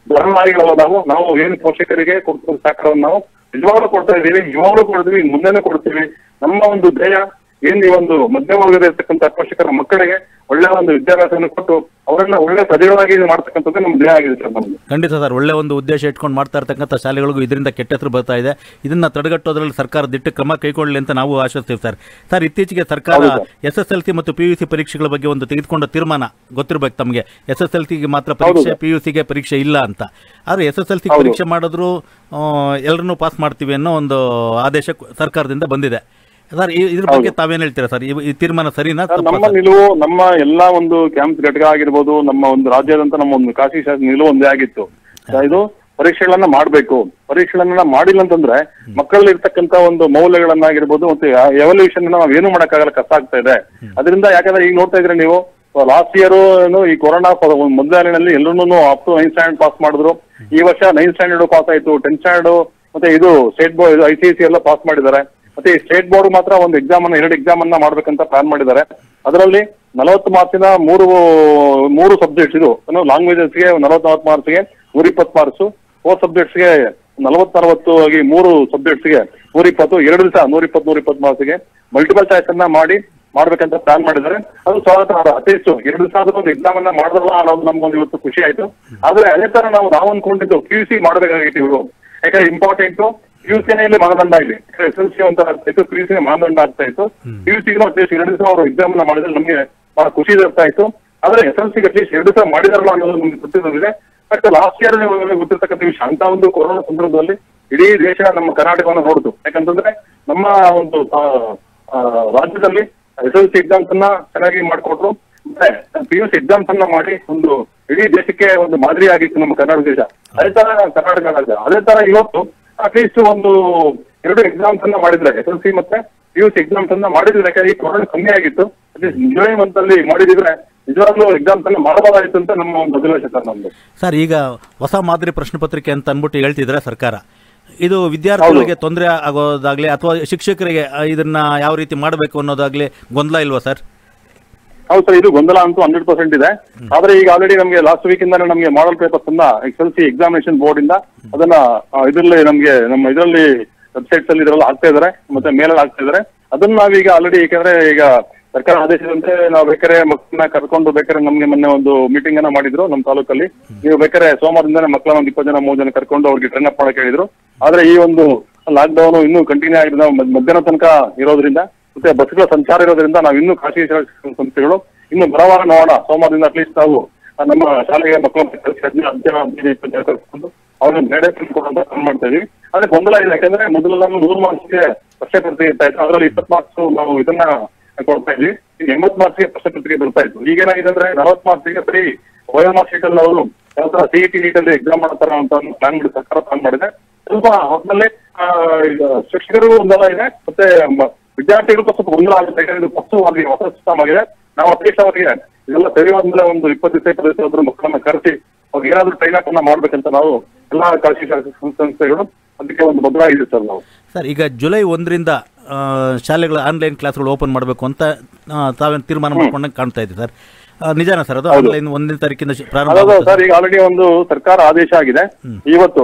ನಾವು ಏನು ಪೋಷಕರಿಗೆ ಕೊಡ್ತಕ್ಕಂಥ ಸಹಕಾರವನ್ನು ನಾವು ನಿಜವಾಗ್ಲೂ ಕೊಡ್ತಾ ಇದ್ದೀವಿ. ಇವಾಗಲೂ ಕೊಡ್ತೀವಿ, ಮುಂದೆನೂ ಕೊಡ್ತೀವಿ. ನಮ್ಮ ಒಂದು ಧ್ಯೇಯ ಏನ್ ಈ ಒಂದು ಮಧ್ಯಮ ವರ್ಗದ ಇರ್ತಕ್ಕಂಥ ಪೋಷಕರ ಮಕ್ಕಳಿಗೆ ಒಳ್ಳೆ ಒಂದು ವಿದ್ಯಾಭ್ಯಾಸವನ್ನು ಕೊಟ್ಟು ಅವರನ್ನ ಒಳ್ಳೆ ಸದೃಢವಾಗಿ ಮಾಡ್ತಕ್ಕಂಥದ್ದು ನಮ್ಮ ಧ್ಯೇಯ ಆಗಿದೆ ಸರ್ ನಮ್ದು. ಖಂಡಿತ ಸರ್, ಒಳ್ಳೆ ಒಂದು ಉದ್ದೇಶ ಇಟ್ಕೊಂಡು ಮಾಡ್ತಾ ಇರ್ತಕ್ಕಂಥ ಶಾಲೆಗಳಿಗೂ ಇದರಿಂದ ಕೆಟ್ಟ ಹೆಸರು ಬರ್ತಾ ಇದೆ. ಇದನ್ನ ತಡೆಗಟ್ಟೋದ್ರಲ್ಲಿ ಸರ್ಕಾರ ದಿಟ್ಟ ಕ್ರಮ ಕೈಗೊಳ್ಳಲಿ ಅಂತ ನಾವು ಆಶಿಸ್ತೀವಿ ಸರ್. ಸರ್, ಇತ್ತೀಚೆಗೆ ಸರ್ಕಾರ SSLC ಮತ್ತು PUC ಪರೀಕ್ಷೆಗಳ ಬಗ್ಗೆ ಒಂದು ತೆಗೆದುಕೊಂಡ ತೀರ್ಮಾನ ಗೊತ್ತಿರಬೇಕು ತಮಗೆ. SSLCಗೆ ಮಾತ್ರ ಪರೀಕ್ಷೆ, PUCಗೆ ಪರೀಕ್ಷೆ ಇಲ್ಲ ಅಂತ. ಆದ್ರೆ SSLC ಪರೀಕ್ಷೆ ಮಾಡಿದ್ರು ಎಲ್ಲರನ್ನೂ ಪಾಸ್ ಮಾಡ್ತೀವಿ ಅನ್ನೋ ಒಂದು ಆದೇಶ ಸರ್ಕಾರದಿಂದ ಬಂದಿದೆ. ಸರ್, ಇದ್ರ ಬಗ್ಗೆ ತಾವೇನ್ ಹೇಳ್ತೀರಾ ಸರ್? ಈ ತೀರ್ಮಾನ ಸರಿನಾ? ನಮ್ಮ ನಿಲುವು, ನಮ್ಮ ಎಲ್ಲಾ ಒಂದು ಕ್ಯಾಂಪ್ಸ್ ಘಟಕ ಆಗಿರ್ಬೋದು, ನಮ್ಮ ಒಂದು ರಾಜ್ಯಾದ್ಯಂತ ನಮ್ಮ ಒಂದು ಖಾಸಗಿ ನಿಲುವು ಒಂದೇ ಆಗಿತ್ತು. ಇದು ಪರೀಕ್ಷೆಗಳನ್ನ ಮಾಡಬೇಕು. ಪರೀಕ್ಷೆಗಳನ್ನ ಮಾಡಿಲ್ಲ ಅಂತಂದ್ರೆ ಮಕ್ಕಳಲ್ಲಿ ಇರ್ತಕ್ಕಂತ ಒಂದು ಮೌಲ್ಯಗಳನ್ನಾಗಿರ್ಬೋದು ಮತ್ತೆ ಎವಲ್ಯೂಷನ್ ನಾವು ಏನು ಮಾಡಕ್ಕಾಗಲ್ಲ, ಕಷ್ಟ ಆಗ್ತಾ ಇದೆ. ಅದರಿಂದ ಯಾಕಂದ್ರೆ ಈಗ ನೋಡ್ತಾ ಇದ್ರೆ ನೀವು ಲಾಸ್ಟ್ ಇಯರ್ ಈ ಕೊರೋನಾ ಮೊದಲಿನಲ್ಲಿ ಎಲ್ಲರೂ up to 9th standard pass ಮಾಡಿದ್ರು. ಈ ವರ್ಷ 9th ಸ್ಟ್ಯಾಂಡರ್ಡ್ ಪಾಸ್ ಆಯ್ತು, 10th ಸ್ಟ್ಯಾಂಡರ್ಡ್ ಮತ್ತೆ ಇದು ಸ್ಟೇಟ್ ಬೋರ್ಡ್ ICSE ಎಲ್ಲ ಪಾಸ್ ಮಾಡಿದ್ದಾರೆ. ಮತ್ತೆ ಈ ಸ್ಟೇಟ್ ಬೋರ್ಡ್ ಮಾತ್ರ ಒಂದು ಎರಡು ಎಕ್ಸಾಮ್ ಅನ್ನ ಮಾಡ್ಬೇಕಂತ ಪ್ಲಾನ್ ಮಾಡಿದ್ದಾರೆ. ಅದರಲ್ಲಿ 40 ಮಾರ್ಕ್ಸಿನ ಮೂರು ಸಬ್ಜೆಕ್ಟ್ಸ್ ಇದು ಲ್ಯಾಂಗ್ವೇಜಸ್ಗೆ 40 ಮಾರ್ಕ್ಸ್ಗೆ 120 ಮಾರ್ಕ್ಸ್, 4 ಸಬ್ಜೆಕ್ಟ್ಸ್ಗೆ 40 ಆಗಿ 3 ಸಬ್ಜೆಕ್ಟ್ಸ್ಗೆ 120, 2 ದಿವಸ 120 ಮಾರ್ಕ್ಸ್ಗೆ ಮಲ್ಟಿಪಲ್ ಚಾಯ್ಸ್ ಅನ್ನ ಮಾಡ್ಬೇಕಂತ ಪ್ಲಾನ್ ಮಾಡಿದ್ದಾರೆ. ಅದು ಸ್ವಾಗತ. ಅಟ್ಲೀಸ್ಟ್ 2 ದಿವಸ ಆದ್ರೂ ಒಂದು ಎಕ್ಸಾಮ್ ಅನ್ನ ಮಾಡಿದ್ರಲ್ಲ ಅನ್ನೋದು ನಮ್ಗೊಂದು ಇವತ್ತು ಖುಷಿ ಆಯ್ತು. ಆದ್ರೆ ಅದೇ ತರ ನಾವು ಅನ್ಕೊಂಡಿದ್ದು QC ಮಾಡ್ಬೇಕಾಗಿತ್ತು ಇವರು. ಯಾಕಂದ್ರೆ ಇಂಪಾರ್ಟೆಂಟ್ PUC ಇಲ್ಲಿ ಮಾನದಂಡ ಇದೆ, SSLC ಅಂತ ಆಗ್ತಾ ಇತ್ತು, PUC ಮಾನದಂಡ ಆಗ್ತಾ ಇತ್ತು. PUC ಅಟ್ಲೀಸ್ಟ್ 2 ದಿವಸ ಅವರು ಎಕ್ಸಾಮ್ ಅನ್ನ ಮಾಡಿದ್ರೆ ನಮಗೆ ಬಹಳ ಖುಷಿ ಇರ್ತಾ ಇತ್ತು. ಆದ್ರೆ SSLC ಅಟ್ಲೀಸ್ಟ್ 2 ದಿವಸ ಮಾಡಿದಾರಲ್ಲ ಅನ್ನೋದು ನಮ್ಗೆ ಗೊತ್ತಿರೋದಿದೆ. ಬಟ್ ಲಾಸ್ಟ್ ಇಯರ್ ಗೊತ್ತಿರ್ತಕ್ಕಂಥ ವಿಷಯ, ಅಂತ ಒಂದು ಕೊರೋನಾ ಸಂದರ್ಭದಲ್ಲಿ ಇಡೀ ದೇಶ ನಮ್ಮ ಕರ್ನಾಟಕವನ್ನು ನೋಡ್ತು. ಯಾಕಂತಂದ್ರೆ ನಮ್ಮ ಒಂದು ರಾಜ್ಯದಲ್ಲಿ SSLC ಎಕ್ಸಾಮ್ಸ್ ಅನ್ನ ಚೆನ್ನಾಗಿ ಮಾಡ್ಕೊಟ್ರು, ಮತ್ತೆ PUC ಎಕ್ಸಾಮ್ಸ್ ಅನ್ನ ಮಾಡಿ ಒಂದು ಇಡೀ ದೇಶಕ್ಕೆ ಒಂದು ಮಾದರಿ ಆಗಿತ್ತು ನಮ್ಮ ಕರ್ನಾಟಕ ದೇಶ. ಅದೇ ತರ ಕರ್ನಾಟಕ ರಾಜ್ಯ. ಅದೇ ತರ ಇವತ್ತು ಅಟ್ಲೀಸ್ಟ್ ಒಂದು 2 ಎಕ್ಸಾಮ್ಸ್ ಅನ್ನ ಮಾಡಿದ್ರೆ, SSLC ಮತ್ತೆ PUC ಎಕ್ಸಾಮ್ಸ್ ಅನ್ನ ಮಾಡಿದ್ರೆ, ಯಾಕಂದ್ರೆ ಈ ಕೊರೋನಾ ಕಮ್ಮಿ ಆಗಿತ್ತು. ಅಟ್ಲೀಸ್ಟ್ ಜುಲೈ ಮಂತ್ ಅಲ್ಲಿ ಮಾಡಿದ್ರೆ ನಿಜವಾಗ್ಲೂ ಎಕ್ಸಾಮ್ಸ್ ಅನ್ನ ಮಾಡಬಹುದಾಗಿತ್ತು ಅಂತ ನಮ್ಮ ಒಂದು ಅಭಿಲಾಷೆ ಸರ್ ನಮ್ದು. ಸರ್, ಈಗ ಹೊಸ ಮಾದರಿ ಪ್ರಶ್ನೆ ಪತ್ರಿಕೆ ಅಂತ ಅಂದ್ಬಿಟ್ಟು ಹೇಳ್ತಿದ್ರೆ ಸರ್ಕಾರ, ಇದು ವಿದ್ಯಾರ್ಥಿಗಳಿಗೆ ತೊಂದರೆ ಆಗೋದಾಗ್ಲಿ ಅಥವಾ ಶಿಕ್ಷಕರಿಗೆ ಇದನ್ನ ಯಾವ ರೀತಿ ಮಾಡಬೇಕು ಅನ್ನೋದಾಗ್ಲಿ ಗೊಂದಲ ಇಲ್ವಾ ಸರ್? ಹೌದು ಸರ್, ಇದು ಗೊಂದಲ ಅಂತೂ 100% ಇದೆ. ಆದ್ರೆ ಈಗ ಆಲ್ರೆಡಿ ನಮಗೆ ಲಾಸ್ಟ್ ವೀಕ್ ಇಂದಾನೆ ನಮಗೆ ಮಾಡಲ್ ಪೇಪರ್ಸ್ ಅನ್ನ SSLC ಎಕ್ಸಾಮಿನೇಷನ್ ಬೋರ್ಡ್ ಇಂದ ಅದನ್ನ ಇದರಲ್ಲಿ ನಮಗೆ ನಮ್ಮ ಇದರಲ್ಲಿ ವೆಬ್ಸೈಟ್ಸ್ ಅಲ್ಲಿ ಇದರಲ್ಲಿ ಹಾಕ್ತಾ ಇದಾರೆ, ಮತ್ತೆ ಮೇಲಲ್ಲಿ ಹಾಕ್ತಾ ಇದಾರೆ. ಅದನ್ನ ನಾವೀಗ ಆಲ್ರೆಡಿ, ಯಾಕಂದ್ರೆ ಈಗ ಸರ್ಕಾರ ಆದೇಶದಂತೆ ನಾವು ಬೇಕಾದ್ರೆ ಮಕ್ಕಳನ್ನ ಕರ್ಕೊಂಡು ಬೇಕಾದ್ರೆ ನಮ್ಗೆ ಮೊನ್ನೆ ಒಂದು ಮೀಟಿಂಗ್ ಅನ್ನ ಮಾಡಿದ್ರು ನಮ್ಮ ತಾಲೂಕಲ್ಲಿ. ನೀವು ಬೇಕಾದ್ರೆ ಸೋಮವಾರದಿಂದಾನೆ ಮಕ್ಕಳ ಒಂದು 20 ಜನ 30 ಜನ ಕರ್ಕೊಂಡು ಅವ್ರಿಗೆ ಟ್ರೈನ್ ಅಪ್ ಮಾಡಕ್ಕೆ ಹೇಳಿದ್ರು. ಆದ್ರೆ ಈ ಒಂದು ಲಾಕ್ ಡೌನ್ ಇನ್ನೂ ಕಂಟಿನ್ಯೂ ಆಗಿದೆ, ನಾವು ಮಧ್ಯಾಹ್ನ ತನಕ ಇರೋದ್ರಿಂದ ಮತ್ತೆ ಬಸ್ಗಳ ಸಂಚಾರ ಇರೋದ್ರಿಂದ ನಾವು ಇನ್ನೂ ಖಾಸಗಿ ಸಂಸ್ಥೆಗಳು ಇನ್ನು ಬರವಾರ ನೋಡೋಣ, ಸೋಮವಾರದಿಂದ ಅಟ್ಲೀಸ್ಟ್ ನಾವು ನಮ್ಮ ಶಾಲೆಗೆ ಮಕ್ಕಳನ್ನ ಕಳಿಸಿ 15 ಜನ 20 ಜನ ಕರ್ಕೊಂಡು ಅವ್ರನ್ನ ಬೇರೆ ಕೊಡುವಂತ ಪ್ಲಾನ್ ಮಾಡ್ತಾ ಇದೀವಿ. ಆದ್ರೆ ಗೊಂದಲ ಇದೆ, ಯಾಕಂದ್ರೆ ಮೊದಲೆಲ್ಲ 100 ಮಾರ್ಕ್ಸ್ಗೆ ಪ್ರಶ್ನೆ ಪತ್ರಿಕೆ ಇರ್ತಾ ಇತ್ತು, ಅದರಲ್ಲಿ 20 ಮಾರ್ಕ್ಸ್ ನಾವು ಇದನ್ನ ಕೊಡ್ತಾ ಇದ್ವಿ. ಈಗ 80 ಮಾರ್ಕ್ಸ್ಗೆ ಪ್ರಶ್ನೆ ಪತ್ರಿಕೆ ಬರ್ತಾ ಇತ್ತು. ಈಗೇನಾಗಿದೆ ಅಂದ್ರೆ 40 ಮಾರ್ಕ್ಸ್ಗೆ ಬರೀ OMR ಶೀಟ್ ಅಲ್ಲಿ ಅವರು ಯಾವ ತರ CET ನೀಟ್ ಅಲ್ಲಿ ಎಕ್ಸಾಮ್ ಮಾಡ್ತಾರ ಅಂತ ಪ್ಲಾನ್ ಮಾಡಿ ಸರ್ಕಾರ ಪ್ಲಾನ್ ಮಾಡಿದೆ. ಸ್ವಲ್ಪ ಹೊತ್ತಿನಲ್ಲಿ ಶಿಕ್ಷಕರಿಗೂ ಗೊಂದಲ ಇದೆ, ಮತ್ತೆ ವಿದ್ಯಾರ್ಥಿಗಳಿಗೂ ಸ್ವಲ್ಪ ಗೊಂದಲ ಆಗುತ್ತೆ. ಯಾಕಂದ್ರೆ ಇದು ಹೊಸ ಸಿಸ್ಟಮ್ ಆಗಿದೆ. ನಾವು ಅಟ್ಲೀಸ್ಟ್ ಅವರಿಗೆ ಇದೆಲ್ಲ ಸರಿಯಾದ್ಮೇಲೆ ಒಂದು 20 ದಿವಸ ಆದ್ರೂ ಮಕ್ಕಳನ್ನ ಕರೆಸಿ ಅವ್ರಿಗೆ ಏನಾದ್ರು ಟ್ರೈನ್ ಅಪ್ ಅನ್ನ ಮಾಡ್ಬೇಕಂತ ನಾವು ಎಲ್ಲಾ ಖಾಸಗಿ ಸಂಸ್ಥೆಗಳು ಅದಕ್ಕೆ ಒಂದು ಬದಲಾಗಿದೆ ಸರ್ ನಾವು. ಸರ್, ಈಗ ಜುಲೈ 1ರಿಂದ ಶಾಲೆಗಳ ಆನ್ಲೈನ್ ಕ್ಲಾಸ್ಗಳು ಓಪನ್ ಮಾಡಬೇಕು ಅಂತ ತಾವೇನು ತೀರ್ಮಾನ ಮಾಡ್ಕೊಂಡಂಗೆ ಕಾಣ್ತಾ ಇದೆ ಸರ್, ನಿಜಾನ ಸರ್? ಅದು ಆನ್ಲೈನ್ 1ನೇ ತಾರೀಕಿಂದ ಪ್ರಾರಂಭ ಸರ್. ಈಗ ಆಲ್ರೆಡಿ ಒಂದು ಸರ್ಕಾರ ಆದೇಶ ಆಗಿದೆ. ಇವತ್ತು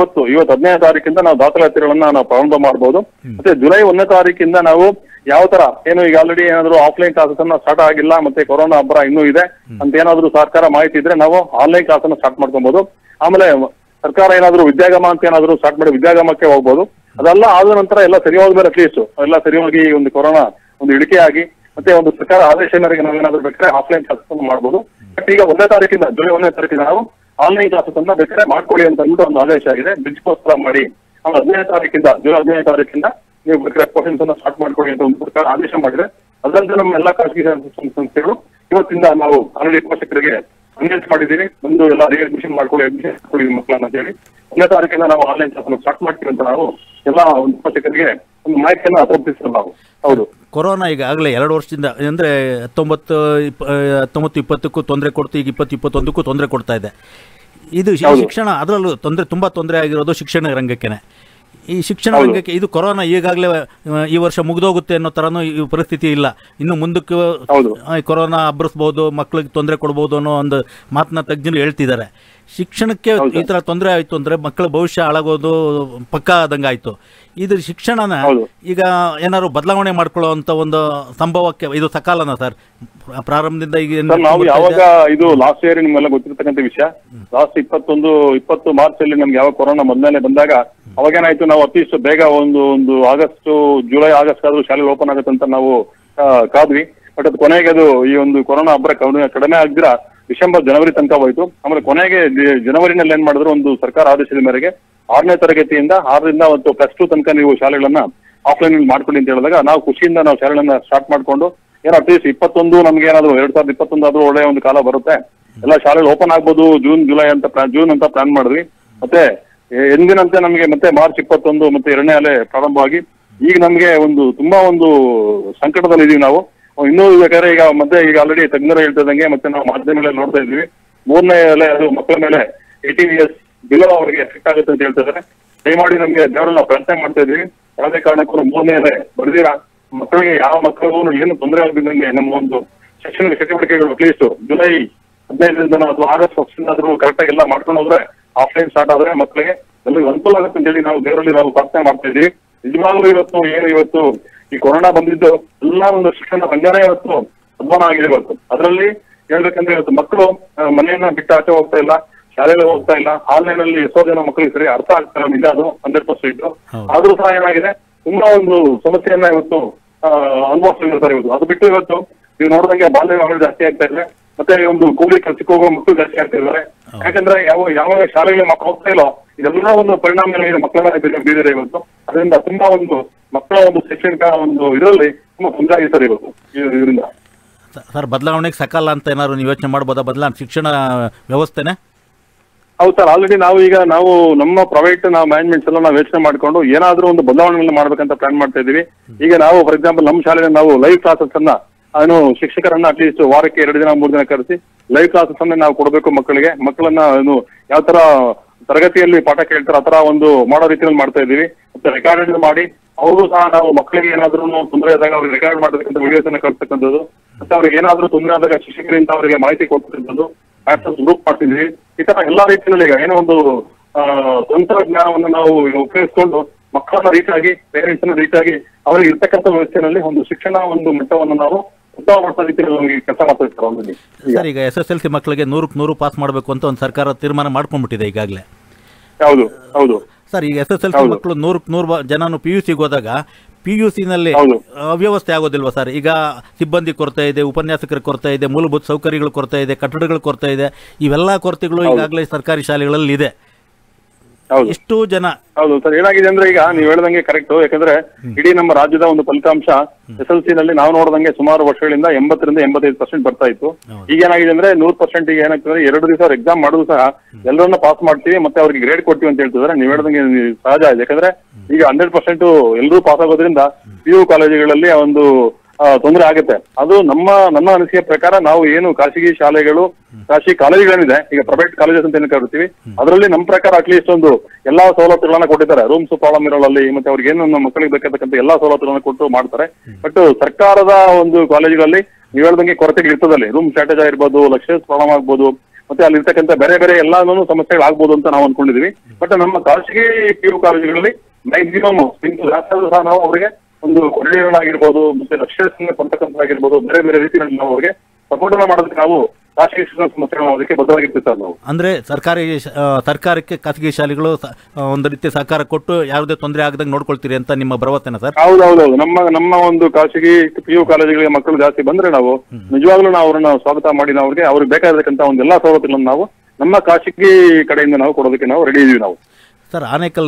15ನೇ ತಾರೀಕಿಂದ ನಾವು ದಾಖಲಾತಿಗಳನ್ನ ನಾವು ಪ್ರಾರಂಭ ಮಾಡಬಹುದು. ಮತ್ತೆ ಜುಲೈ 1ನೇ ತಾರೀಕಿಂದ ನಾವು ಯಾವ ತರ ಏನು ಈಗ ಆಲ್ರೆಡಿ ಏನಾದ್ರು ಆಫ್ಲೈನ್ ಕ್ಲಾಸಸ್ ಅನ್ನ ಸ್ಟಾರ್ಟ್ ಆಗಿಲ್ಲ, ಮತ್ತೆ ಕೊರೋನಾ ಅಬ್ಬರ ಇನ್ನೂ ಇದೆ ಅಂತ ಏನಾದ್ರು ಸರ್ಕಾರ ಮಾಹಿತಿ ಇದ್ರೆ ನಾವು ಆನ್ಲೈನ್ ಕ್ಲಾಸ್ ಅನ್ನ ಸ್ಟಾರ್ಟ್ ಮಾಡ್ಕೊಬಹುದು. ಆಮೇಲೆ ಸರ್ಕಾರ ಏನಾದ್ರು ವಿದ್ಯಾಗಮ ಅಂತ ಏನಾದ್ರು ಸ್ಟಾರ್ಟ್ ಮಾಡಿ ವಿದ್ಯಾಗಮಕ್ಕೆ ಹೋಗ್ಬೋದು. ಅದೆಲ್ಲ ಆದ ನಂತರ ಎಲ್ಲ ಸರಿ ಹೋದ್ಮೇಲೆ ಅಟ್ಲೀಸ್ಟ್ ಎಲ್ಲ ಸರಿಯಾಗಿ ಒಂದು ಕೊರೋನಾ ಒಂದು ಇಳಿಕೆ ಆಗಿ ಮತ್ತೆ ಒಂದು ಸರ್ಕಾರ ಆದೇಶ ಮೇರೆಗೆ ನಾವೇನಾದ್ರೂ ಬೇಕಾದ್ರೆ ಆಫ್ಲೈನ್ ಕ್ಲಾಸಸ್ ಮಾಡ್ಬೋದು. ಬಟ್ ಈಗ 1ನೇ ತಾರೀಕಿಂದ ಜುಲೈ 1ನೇ ತಾರೀಕಿಂದ ನಾವು ಆನ್ಲೈನ್ ಕ್ಲಾಸಸ್ ಅನ್ನ ಬೇಕಾದ್ರೆ ಮಾಡ್ಕೊಳ್ಳಿ ಅಂತ ಅಂದ್ಬಿಟ್ಟು ಒಂದು ಆದೇಶ ಆಗಿದೆ. ಬ್ರಿಡ್ಜ್ಗೋಸ್ಕರ ಮಾಡಿ ಆಮೇಲೆ 15ನೇ ತಾರೀಕಿಂದ ಜುಲೈ 15ನೇ ತಾರೀಕಿಂದ ನೀವು ಬೇಕಾದ್ರೆ ಕ್ವಶನ್ಸ್ ಅನ್ನ ಸ್ಟಾರ್ಟ್ ಮಾಡ್ಕೊಳ್ಳಿ ಅಂತ ಒಂದು ಸರ್ಕಾರ ಆದೇಶ ಮಾಡಿದ್ರೆ, ಅದರಂತೆ ನಮ್ಮ ಎಲ್ಲಾ ಖಾಸಗಿ ಸಂಸ್ಥೆಗಳು ಇವತ್ತಿಂದ ನಾವು ಆಲ್ರೆಡಿ ಪೋಷಕರಿಗೆ ಅನ್ವೇಷ್ ಮಾಡಿದ್ದೀವಿ, ಒಂದು ಎಲ್ಲ ಅಡ್ಮಿಷನ್ ಮಾಡ್ಕೊಳ್ಳಿ ಮಕ್ಕಳನ್ನ ಅಂತ ಹೇಳಿ 1ನೇ ತಾರೀಕಿಂದ ನಾವು ಆನ್ಲೈನ್ ಕ್ಲಾಸ್ ಸ್ಟಾರ್ಟ್ ಮಾಡ್ತೀವಿ ಅಂತ ನಾವು ಎಲ್ಲ ಒಂದು ಪೋಷಕರಿಗೆ ಒಂದು ಮಾಹಿತಿಯನ್ನ ತಲುಪಿಸ್ತೀವಿ ನಾವು. ಹೌದು, ಕೊರೋನಾ ಈಗಾಗಲೇ 2 ವರ್ಷದಿಂದ ಅಂದ್ರೆ 19-20ಕ್ಕೂ ತೊಂದರೆ ಕೊಡ್ತು, ಈಗ 20-21ಕ್ಕೂ ತೊಂದರೆ ಕೊಡ್ತಾ ಇದೆ. ಇದು ಶಿಕ್ಷಣ, ಅದರಲ್ಲೂ ತುಂಬಾ ತೊಂದರೆ ಆಗಿರೋದು ಶಿಕ್ಷಣ ರಂಗಕ್ಕೆನೆ. ಈ ಶಿಕ್ಷಣ ರಂಗಕ್ಕೆ ಇದು ಕೊರೋನಾ ಈಗಾಗಲೇ ಈ ವರ್ಷ ಮುಗಿದೋಗುತ್ತೆ ಅನ್ನೋ ತರನೂ ಈ ಪರಿಸ್ಥಿತಿ ಇಲ್ಲ. ಇನ್ನು ಮುಂದಕ್ಕೆ ಕೊರೋನಾ ಹಬ್ಬರಿಸಬಹುದು, ಮಕ್ಕಳಿಗೆ ತೊಂದರೆ ಕೊಡಬಹುದು ಅನ್ನೋ ಒಂದು ಮಾತನ್ನ ತಜ್ಞರು ಹೇಳ್ತಿದ್ದಾರೆ. ಶಿಕ್ಷಣಕ್ಕೆ ಈ ತರ ತೊಂದರೆ ಆಯ್ತು ಅಂದ್ರೆ ಮಕ್ಕಳ ಭವಿಷ್ಯ ಹಾಳಾಗೋದು ಪಕ್ಕಾ ಆದಂಗೆ ಆಯ್ತು. ಇದು ಶಿಕ್ಷಣನ ಈಗ ಏನಾದ್ರು ಬದಲಾವಣೆ ಮಾಡ್ಕೊಳ್ಳುವಂತ ಒಂದು ಸಂಭವಕ್ಕೆ ಇದು ಸಕಾಲನ ಸರ್? ಪ್ರಾರಂಭದಿಂದ ಈಗ ನಾವು ಯಾವಾಗ ಇದು ಲಾಸ್ಟ್ ಇಯರ್ ನಿಮ್ಗೆಲ್ಲ ಗೊತ್ತಿರ್ತಕ್ಕಂಥ ವಿಷಯ, ಲಾಸ್ಟ್ 20 ಮಾರ್ಚ್ ಅಲ್ಲಿ ನಮ್ಗೆ ಯಾವಾಗ ಕೊರೋನಾ ಮೊದಲನೇ ಬಂದಾಗ ಅವಾಗೇನಾಯ್ತು, ನಾವು ಅಟ್ಲೀಸ್ಟ್ ಬೇಗ ಒಂದು ಜುಲೈ ಆಗಸ್ಟ್ ಆದ್ರೂ ಶಾಲೆ ಓಪನ್ ಆಗುತ್ತಂತ ನಾವು ಕಾದ್ವಿ. ಬಟ್ ಅದು ಕೊನೆಗೆ ಅದು ಈ ಒಂದು ಕೊರೋನಾ ಹಬ್ಬ ಕಡಿಮೆ ಆಗಿದ್ರ ಡಿಸೆಂಬರ್ ಜನವರಿ ತನಕ ಹೋಯ್ತು. ಆಮೇಲೆ ಕೊನೆಗೆ ಜನವರಿನಲ್ಲಿ ಏನ್ ಮಾಡಿದ್ರು, ಒಂದು ಸರ್ಕಾರ ಆದೇಶದ ಮೇರೆಗೆ 6ನೇ ತರಗತಿಯಿಂದ 6ರಿಂದ ಒಂದು +2 ತನಕ ನೀವು ಶಾಲೆಗಳನ್ನ ಆಫ್ಲೈನ್ ಮಾಡ್ಕೊಳ್ಳಿ ಅಂತ ಹೇಳಿದಾಗ ನಾವು ಖುಷಿಯಿಂದ ನಾವು ಶಾಲೆಗಳನ್ನ ಸ್ಟಾರ್ಟ್ ಮಾಡ್ಕೊಂಡು ಏನೋ ಅಟ್ಲೀಸ್ಟ್ 21 ನಮ್ಗೆ ಏನಾದ್ರು 2021 ಆದ್ರೂ ಒಳ್ಳೆಯ ಒಂದು ಕಾಲ ಬರುತ್ತೆ, ಎಲ್ಲ ಶಾಲೆಗಳು ಓಪನ್ ಆಗ್ಬೋದು ಜೂನ್ ಅಂತ ಪ್ಲಾನ್ ಮಾಡಿದ್ವಿ. ಮತ್ತೆ ಎಂದಿನಂತೆ ನಮಗೆ ಮತ್ತೆ ಮಾರ್ಚ್ 21 ಮತ್ತೆ 2ನೇ ಅಲೆ ಪ್ರಾರಂಭವಾಗಿ ಈಗ ನಮ್ಗೆ ತುಂಬಾ ಸಂಕಟದಲ್ಲಿ ಇದೀವಿ ನಾವು. ಇನ್ನೂ ಬೇಕಾದ್ರೆ ಈಗ ಆಲ್ರೆಡಿ ತಜ್ಞರು ಹೇಳ್ತಿದ್ದಂಗೆ ಮತ್ತೆ ನಾವು ಮಾಧ್ಯಮಗಳಲ್ಲಿ ನೋಡ್ತಾ ಇದ್ವಿ 3ನೇ ಅಲೆ ಅದು ಮಕ್ಕಳ ಮೇಲೆ 18 years ಬಿಲೋ ಅವರಿಗೆ ಎಫೆಕ್ಟ್ ಆಗುತ್ತೆ ಅಂತ ಹೇಳ್ತಿದ್ದಾರೆ. ದಯಮಾಡಿ ನಮ್ಗೆ ದೇವರನ್ನ ಪ್ರಾರ್ಥನೆ ಮಾಡ್ತಾ ಇದ್ವಿ, ಯಾವುದೇ ಕಾರಣಕ್ಕೂ 3ನೇ ಅಲೆ ಬರ್ದಿರಾ ಮಕ್ಕಳಿಗೆ ಯಾವ ಮಕ್ಕಳಿಗೂ ಏನು ತೊಂದರೆ ಆಗದಂಗೆ ನಮ್ಮ ಶೈಕ್ಷಣಿಕ ಚಟುವಟಿಕೆಗಳು ಅಟ್ಲೀಸ್ಟ್ ಜುಲೈ 15 ಅಥವಾ ಆಗಸ್ಟ್ ಫಸ್ಟ್ ಆದ್ರೂ ಕರೆಕ್ಟ್ ಆಗಿ ಎಲ್ಲ ಮಾಡ್ಕೊಂಡು ಹೋದ್ರೆ ಆಫ್ಲೈನ್ ಸ್ಟಾರ್ಟ್ ಆದ್ರೆ ಮಕ್ಕಳಿಗೆ ಎಲ್ಲರಿಗೂ ಅನುಕೂಲ ಆಗುತ್ತೆ ಅಂತ ಹೇಳಿ ನಾವು ದೇವರಲ್ಲಿ ನಾವು ಪ್ರಾರ್ಥನೆ ಮಾಡ್ತಾ ಇದ್ದೀವಿ. ನಿಜವಾಗ್ಲೂ ಇವತ್ತು ಈ ಕೊರೋನಾ ಬಂದಿದ್ದು ಎಲ್ಲ ಶಿಕ್ಷಣ ರಂಗನೇ ಇವತ್ತು ಅಧ್ವಾನ ಆಗಿದೆ. ಇವತ್ತು ಅದರಲ್ಲಿ ಹೇಳ್ಬೇಕಂದ್ರೆ ಇವತ್ತು ಮಕ್ಕಳು ಮನೆಯನ್ನ ಬಿಟ್ಟು ಆಚೆ ಹೋಗ್ತಾ ಇಲ್ಲ, ಶಾಲೆಗೆ ಹೋಗ್ತಾ ಇಲ್ಲ, ಆನ್ಲೈನ್ ಅಲ್ಲಿ ಎಷ್ಟೋ ಜನ ಮಕ್ಕಳಿಗೆ ಸರಿ ಅರ್ಥ ಆಗ್ತಾ ಇಲ್ಲ ಅದು 100%. ಆದ್ರೂ ಸಹ ಏನಾಗಿದೆ ತುಂಬಾ ಸಮಸ್ಯೆಯನ್ನ ಇವತ್ತು ಅನುಭವಿಸ್ತಿದ್ದಾರೆ ಸರ್. ಇವತ್ತು ಅದು ಬಿಟ್ಟು ಇವತ್ತು ನೀವು ನೋಡಿದಂಗೆ ಬಾಲ್ಯ ವಿವಾಹಗಳು ಜಾಸ್ತಿ ಆಗ್ತಾ ಇದೆ, ಮತ್ತೆ ಕೂಲಿ ಕೆಲಸಕ್ಕೆ ಹೋಗೋ ಮಕ್ಕಳು ಜಾಸ್ತಿ ಆಗ್ತಾ ಇದ್ದಾರೆ. ಯಾಕಂದ್ರೆ ಯಾವ ಶಾಲೆಗೆ ಮಕ್ಕಳು ಹೋಗ್ತಾ ಇಲ್ಲೋ ಇದೆಲ್ಲ ಪರಿಣಾಮ ಮಕ್ಕಳ ಮೇಲೆ ಬೀರಿದೆ ಇವತ್ತು. ಅದರಿಂದ ತುಂಬಾ ಮಕ್ಕಳ ಶೈಕ್ಷಣಿಕ ಇದರಲ್ಲಿ ತುಂಬಾ ತೊಂದರೆ ಆಗಿದೆ ಸರ್ ಇವತ್ತು ಇದರಿಂದ. ಸರ್ ಬದಲಾವಣೆಗೆ ಸಕಾಲ ಅಂತ ಏನಾದ್ರು ನೀವು ಯೋಚನೆ ಮಾಡ್ಬೋದಾ ಶಿಕ್ಷಣ ವ್ಯವಸ್ಥೆನೆ? ಹೌದು ಸರ್, ಆಲ್ರೆಡಿ ನಾವು ನಮ್ಮ ಪ್ರೈವೇಟ್ ಮ್ಯಾನೇಜ್ಮೆಂಟ್ಸ್ ಎಲ್ಲ ನಾವು ಯೋಚನೆ ಮಾಡ್ಕೊಂಡು ಏನಾದ್ರೂ ಬದಲಾವಣೆಗಳನ್ನ ಮಾಡ್ಬೇಕಂತ ಪ್ಲಾನ್ ಮಾಡ್ತಾ ಇದೀವಿ. ಈಗ ನಾವು ಫಾರ್ ಎಕ್ಸಾಂಪಲ್ ನಮ್ಮ ಶಾಲೆಯಲ್ಲಿ ನಾವು ಲೈವ್ ಕ್ಲಾಸಸ್ ಅನ್ನ ಶಿಕ್ಷಕರನ್ನ ಅಟ್ಲೀಸ್ಟ್ ವಾರಕ್ಕೆ 2 ದಿನ 3 ದಿನ ಕರೆಸಿ ಲೈವ್ ಕ್ಲಾಸಸ್ ಅನ್ನ ನಾವು ಕೊಡಬೇಕು ಮಕ್ಕಳನ್ನ ಯಾವ ತರ ತರಗತಿಯಲ್ಲಿ ಪಾಠ ಕೇಳ್ತಾರೆ ಆ ತರ ಮಾಡೋ ರೀತಿಯಲ್ಲಿ ಮಾಡ್ತಾ ಇದೀವಿ. ಮತ್ತೆ ರೆಕಾರ್ಡ್ ಮಾಡಿ ಅವರು ಸಹ ನಾವು ಮಕ್ಕಳಿಗೆ ಏನಾದ್ರೂ ತೊಂದರೆ ಆದಾಗ ಅವ್ರಿಗೆ ರೆಕಾರ್ಡ್ ಮಾಡತಕ್ಕಂಥ ವಿಡಿಯೋಸ್ ಅನ್ನ ಕಳ್ತಕ್ಕಂಥದ್ದು, ಮತ್ತೆ ಅವ್ರಿಗೆ ಏನಾದ್ರೂ ತೊಂದರೆ ಆದಾಗ ಶಿಕ್ಷಕರಿಂದ ಅವರಿಗೆ ಮಾಹಿತಿ ಕೊಡ್ತಕ್ಕಂಥದ್ದು, ವಾಟ್ಸ್ಆಪ್ ಗ್ರೂಪ್ ಮಾಡ್ತಿದ್ವಿ. ಈ ತರ ಎಲ್ಲಾ ರೀತಿಯಲ್ಲಿ ಈಗ ಏನೋ ತಂತ್ರಜ್ಞಾನವನ್ನು ನಾವು ಉಪಯೋಗಿಸಿಕೊಂಡು ಮಕ್ಕಳನ್ನ ರೀಚ್ ಆಗಿ ಪೇರೆಂಟ್ಸ್ ನ ರೀಚ್ ಆಗಿ ಅವರಿಗೆ ಇರ್ತಕ್ಕಂಥ ವ್ಯವಸ್ಥೆಯಲ್ಲಿ ಶಿಕ್ಷಣ ಮಟ್ಟವನ್ನು ನಾವು ಉತ್ತಮ ಮಾಡ್ತಾ ರೀತಿಯಲ್ಲಿ ಕೆಲಸ ಮಾಡ್ತಾ ಇರ್ತಾರೆ. ಸರ್ ಈಗ SSLC ಮಕ್ಕಳಿಗೆ 100% ಪಾಸ್ ಮಾಡಬೇಕು ಅಂತ ಸರ್ಕಾರ ತೀರ್ಮಾನ ಮಾಡ್ಕೊಂಡ್ಬಿಟ್ಟಿದೆ ಈಗಾಗಲೇ. ಹೌದು ಹೌದು ಸರ್, ಈಗ SSLC ಮಕ್ಕಳು 100% ಜನನು PUCಗೆ ಹೋದಾಗ PUCನಲ್ಲಿ ಅವ್ಯವಸ್ಥೆ ಆಗೋದಿಲ್ವಾ ಸರ್? ಈಗ ಸಿಬ್ಬಂದಿ ಕೊರತೆ ಇದೆ, ಉಪನ್ಯಾಸಕರ ಕೊರತೆ ಇದೆ, ಮೂಲಭೂತ ಸೌಕರ್ಯಗಳ ಕೊರತೆ ಇದೆ, ಕಟ್ಟಡಗಳ ಕೊರತೆ ಇದೆ. ಇವೆಲ್ಲಾ ಕೊರತೆಗಳು ಈಗಾಗಲೇ ಸರ್ಕಾರಿ ಶಾಲೆಗಳಲ್ಲಿ ಇದೆ. ಎಷ್ಟು ಜನ ಹೌದು ಸರ್, ಏನಾಗಿದೆ ಅಂದ್ರೆ ಈಗ ನೀವು ಹೇಳ್ದಂಗೆ ಕರೆಕ್ಟ್. ಯಾಕಂದ್ರೆ ಇಡೀ ನಮ್ಮ ರಾಜ್ಯದ ಫಲಿತಾಂಶ SSLC ನಲ್ಲಿ ನಾವು ನೋಡಿದಂಗೆ ಸುಮಾರು ವರ್ಷಗಳಿಂದ 80ರಿಂದ 85% ಬರ್ತಾ ಇತ್ತು. ಈಗ ಏನಾಗಿದೆ ಅಂದ್ರೆ 100% ಈಗ ಏನಾಗ್ತದೆ 2 ದಿವಸ ಎಕ್ಸಾಮ್ ಮಾಡೋದು ಸಹ ಎಲ್ಲರನ್ನ ಪಾಸ್ ಮಾಡ್ತೀವಿ ಮತ್ತೆ ಅವ್ರಿಗೆ ಗ್ರೇಡ್ ಕೊಡ್ತೀವಿ ಅಂತ ಹೇಳ್ತಿದ್ರೆ ನೀವು ಹೇಳ್ದಂಗೆ ಸಹಜ ಇದೆ. ಯಾಕಂದ್ರೆ ಈಗ 100% ಎಲ್ಲರೂ ಪಾಸ್ ಆಗೋದ್ರಿಂದ PU ಕಾಲೇಜುಗಳಲ್ಲಿ ತೊಂದರೆ ಆಗುತ್ತೆ. ಅದು ನನ್ನ ಅನಿಸಿಕೆ ಪ್ರಕಾರ ನಾವು ಏನು ಖಾಸಗಿ ಶಾಲೆಗಳು ಖಾಸಗಿ ಕಾಲೇಜುಗಳೇನಿದೆ ಈಗ ಪ್ರೈವೇಟ್ ಕಾಲೇಜಸ್ ಅಂತ ಏನು ಕರಿತೀವಿ ಅದರಲ್ಲಿ ನಮ್ಮ ಪ್ರಕಾರ ಅಟ್ಲೀಸ್ಟ್ ಎಲ್ಲಾ ಸವಲತ್ತುಗಳನ್ನ ಕೊಟ್ಟಿದ್ದಾರೆ. ರೂಮ್ಸ್ ಪ್ರಾಬ್ಲಮ್ ಇರೋಲ್ಲಿ ಮತ್ತೆ ಅವ್ರಿಗೆ ಏನು ನಮ್ಮ ಮಕ್ಕಳಿಗೆ ಬೇಕಾದಕ್ಕಂತ ಎಲ್ಲಾ ಸವಲತ್ತುಗಳನ್ನ ಕೊಟ್ಟು ಮಾಡ್ತಾರೆ. ಬಟ್ ಸರ್ಕಾರದ ಕಾಲೇಜುಗಳಲ್ಲಿ ನೀವು ಹೇಳ್ದಂಗೆ ಕೊರತೆಗಳು ಇರ್ತದಲ್ಲಿ ರೂಮ್ ಶಾರ್ಟೇಜ್ ಆಗಿರ್ಬೋದು, ಲಕ್ಷಸ್ ಪ್ರಾಬ್ಲಮ್ ಆಗ್ಬೋದು, ಮತ್ತೆ ಅಲ್ಲಿ ಇರ್ತಕ್ಕಂಥ ಬೇರೆ ಎಲ್ಲಾನು ಸಮಸ್ಯೆಗಳಾಗ್ಬೋದು ಅಂತ ನಾವು ಅನ್ಕೊಂಡಿದೀವಿ. ಬಟ್ ನಮ್ಮ ಖಾಸಗಿ PU ಕಾಲೇಜುಗಳಲ್ಲಿ ಮ್ಯಾಕ್ಸಿಮಮ್ ಸಹ ನಾವು ಅವರಿಗೆ ಕೊಠಡಿಗಳಾಗಿರ್ಬೋದು ಮತ್ತೆ ಲಕ್ಷಣ ಕೊಡ್ತಕ್ಕಂಥದ್ದಾಗಿರ್ಬೋದು ಬೇರೆ ರೀತಿಯಲ್ಲಿ ನಾವು ಅವರಿಗೆ ಸಪೋರ್ಟ್ ಮಾಡೋದಕ್ಕೆ ನಾವು ಖಾಸಗಿ ಸಮಸ್ಯೆಗಳು ಅದಕ್ಕೆ ಬದಲಾಗಿರ್ತೀವಿ ಸರ್ ನಾವು. ಅಂದ್ರೆ ಸರ್ಕಾರಕ್ಕೆ ಖಾಸಗಿ ಶಾಲೆಗಳು ಒಂದು ರೀತಿ ಸಹಕಾರ ಕೊಟ್ಟು ಯಾವುದೇ ತೊಂದರೆ ಆಗದಂಗೆ ನೋಡ್ಕೊಳ್ತೀರಿ ಅಂತ ನಿಮ್ಮ ಭರವಸೆನಾ ಸರ್? ಹೌದೌದು, ನಮ್ಮ ಖಾಸಗಿ PU ಕಾಲೇಜುಗಳಿಗೆ ಮಕ್ಕಳು ಜಾಸ್ತಿ ಬಂದ್ರೆ ನಾವು ನಿಜವಾಗ್ಲೂ ನಾವು ಅವ್ರನ್ನ ಸ್ವಾಗತ ಮಾಡಿ ನಾವು ಅವ್ರಿಗೆ ಬೇಕಾಗಿರ್ತಕ್ಕಂಥ ಎಲ್ಲಾ ಸವಲತ್ತುಗಳನ್ನು ನಾವು ನಮ್ಮ ಖಾಸಗಿ ಕಡೆಯಿಂದ ನಾವು ಕೊಡೋದಕ್ಕೆ ನಾವು ರೆಡಿ ಇದೀವಿ ನಾವು. ಸರ್,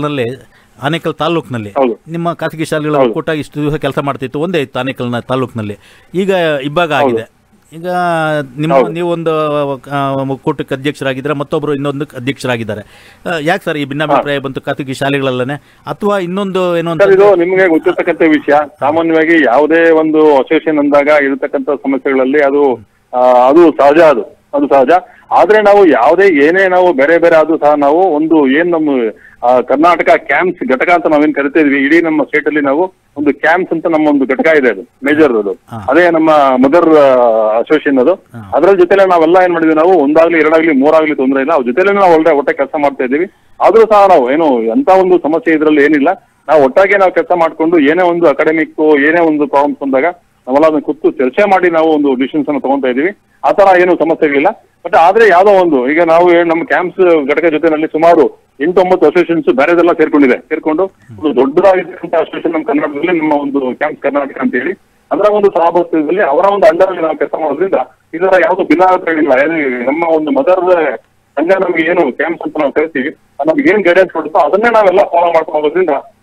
ಆನೇಕಲ್ ತಾಲೂಕಿನಲ್ಲಿ ನಿಮ್ಮ ಖಾಸಗಿ ಶಾಲೆಗಳ ಒಕ್ಕೂಟ ಇಷ್ಟು ದಿವಸ ಕೆಲಸ ಮಾಡ್ತಿತ್ತು, ಒಂದೇ ಇತ್ತು ಆನೇಕಲ್ ತಾಲೂಕಿನಲ್ಲಿ. ಈಗ ಇಬ್ಬಾಗ ಆಗಿದೆ. ಈಗ ನೀವೊಂದು ಒಕ್ಕೂಟಕ್ಕೆ ಅಧ್ಯಕ್ಷರಾಗಿದ್ದಾರೆ, ಮತ್ತೊಬ್ಬರು ಇನ್ನೊಂದು ಅಧ್ಯಕ್ಷರಾಗಿದ್ದಾರೆ. ಯಾಕೆ ಸರ್ ಈ ಭಿನ್ನಾಭಿಪ್ರಾಯ ಬಂತು ಖಾಸಗಿ ಶಾಲೆಗಳಲ್ಲೇ ಅಥವಾ ಇನ್ನೊಂದು ಏನೋ? ಇದು ನಿಮಗೆ ಗೊತ್ತಿರ್ತಕ್ಕಂಥ ವಿಷಯ. ಸಾಮಾನ್ಯವಾಗಿ ಯಾವುದೇ ಅಸೋಸಿಯೇಷನ್ ಅಂದಾಗ ಇರತಕ್ಕಂಥ ಸಮಸ್ಯೆಗಳಲ್ಲಿ ಅದು ಸಹಜ. ಆದ್ರೆ ನಾವು ಏನೇ ನಾವು ಬೇರೆ ಆದ್ರೂ ಸಹ ನಾವು ನಮ್ಮ ಕರ್ನಾಟಕ ಕ್ಯಾಂಪ್ಸ್ ಘಟಕ ಅಂತ ನಾವೇನ್ ಕರಿತಾ ಇದ್ವಿ. ಇಡೀ ನಮ್ಮ ಸ್ಟೇಟ್ ಅಲ್ಲಿ ನಾವು ಕ್ಯಾಂಪ್ಸ್ ಅಂತ ನಮ್ಮ ಘಟಕ ಇದೆ, ಅದು ಮೇಜರ್ ಅದು. ಅದೇ ನಮ್ಮ ಮದರ್ ಅಸೋಸಿಯೇಷನ್ ಅದು. ಅದರ ಜೊತೆಲೆ ನಾವೆಲ್ಲ ಏನ್ ಮಾಡಿದ್ವಿ, ನಾವು 1 ಆಗ್ಲಿ 2 ಆಗ್ಲಿ 3 ಆಗ್ಲಿ ತೊಂದರೆ ಇಲ್ಲ, ಅವ್ರ ಜೊತೆಲೆ ನಾವು ಒಟ್ಟೆ ಕೆಲಸ ಮಾಡ್ತಾ ಇದ್ದೀವಿ. ಆದ್ರೂ ಸಹ ನಾವು ಅಂತ ಸಮಸ್ಯೆ ಇದ್ರಲ್ಲಿ ಏನಿಲ್ಲ. ನಾವು ಒಟ್ಟಾಗೆ ನಾವು ಕೆಲಸ ಮಾಡ್ಕೊಂಡು ಏನೇ ಅಕಾಡೆಮಿಕ್ ಏನೇ ಪ್ರಾಬ್ಲಮ್ಸ್ ಬಂದಾಗ ನಾವೆಲ್ಲ ಅದನ್ನ ಕೂತು ಚರ್ಚೆ ಮಾಡಿ ನಾವು ಡಿಸಿಷನ್ಸ್ ಅನ್ನು ತಗೊಂತಾ ಇದೀವಿ. ಆತರ ಏನು ಸಮಸ್ಯೆಗಳಿಲ್ಲ. ಬಟ್ ಆದ್ರೆ ಯಾವ್ದೋ ಈಗ ನಾವು ನಮ್ಮ ಕ್ಯಾಂಪ್ಸ್ ಘಟಕ ಜೊತೆನಲ್ಲಿ ಸುಮಾರು 8-9 ಅಸೋಸಿಯೇಷನ್ಸ್ ಬೇರೆದೆಲ್ಲ ಸೇರ್ಕೊಂಡು ದೊಡ್ಡದಾಗಿರ್ತಕ್ಕಂಥ ಅಸೋಸಿಯೇಷನ್ ನಮ್ಮ ಕರ್ನಾಟಕದಲ್ಲಿ ನಮ್ಮ ಕ್ಯಾಂಪ್ಸ್ ಕರ್ನಾಟಕ ಅಂತ ಹೇಳಿ ಅದರ ಸಹಭಾಗಿತ್ವದಲ್ಲಿ ಅವರ ಅಂಡರ್ ಅಲ್ಲಿ ನಾವು ಕೆಲಸ ಮಾಡೋದ್ರಿಂದ ಇದರ ಯಾವ್ದು ಭಿನ್ನಾಭಿಪ್ರಾಯಗಳಿಲ್ಲ. ನಮ್ಮ ಮದರ್ ಸಂಘ ನಮ್ಗೆ ಏನು ಕ್ಯಾಂಪ್ಸ್ ಅಂತ ನಾವು ಕರಿತೀವಿ, ನಮ್ಗೆ ಏನ್ ಗೈಡೆನ್ಸ್ ಕೊಡುತ್ತೋ ಅದನ್ನೇ ನಾವೆಲ್ಲ ಫಾಲೋ ಮಾಡ್ಕೊಂಡು ಹೋಗೋದ್ರಿಂದ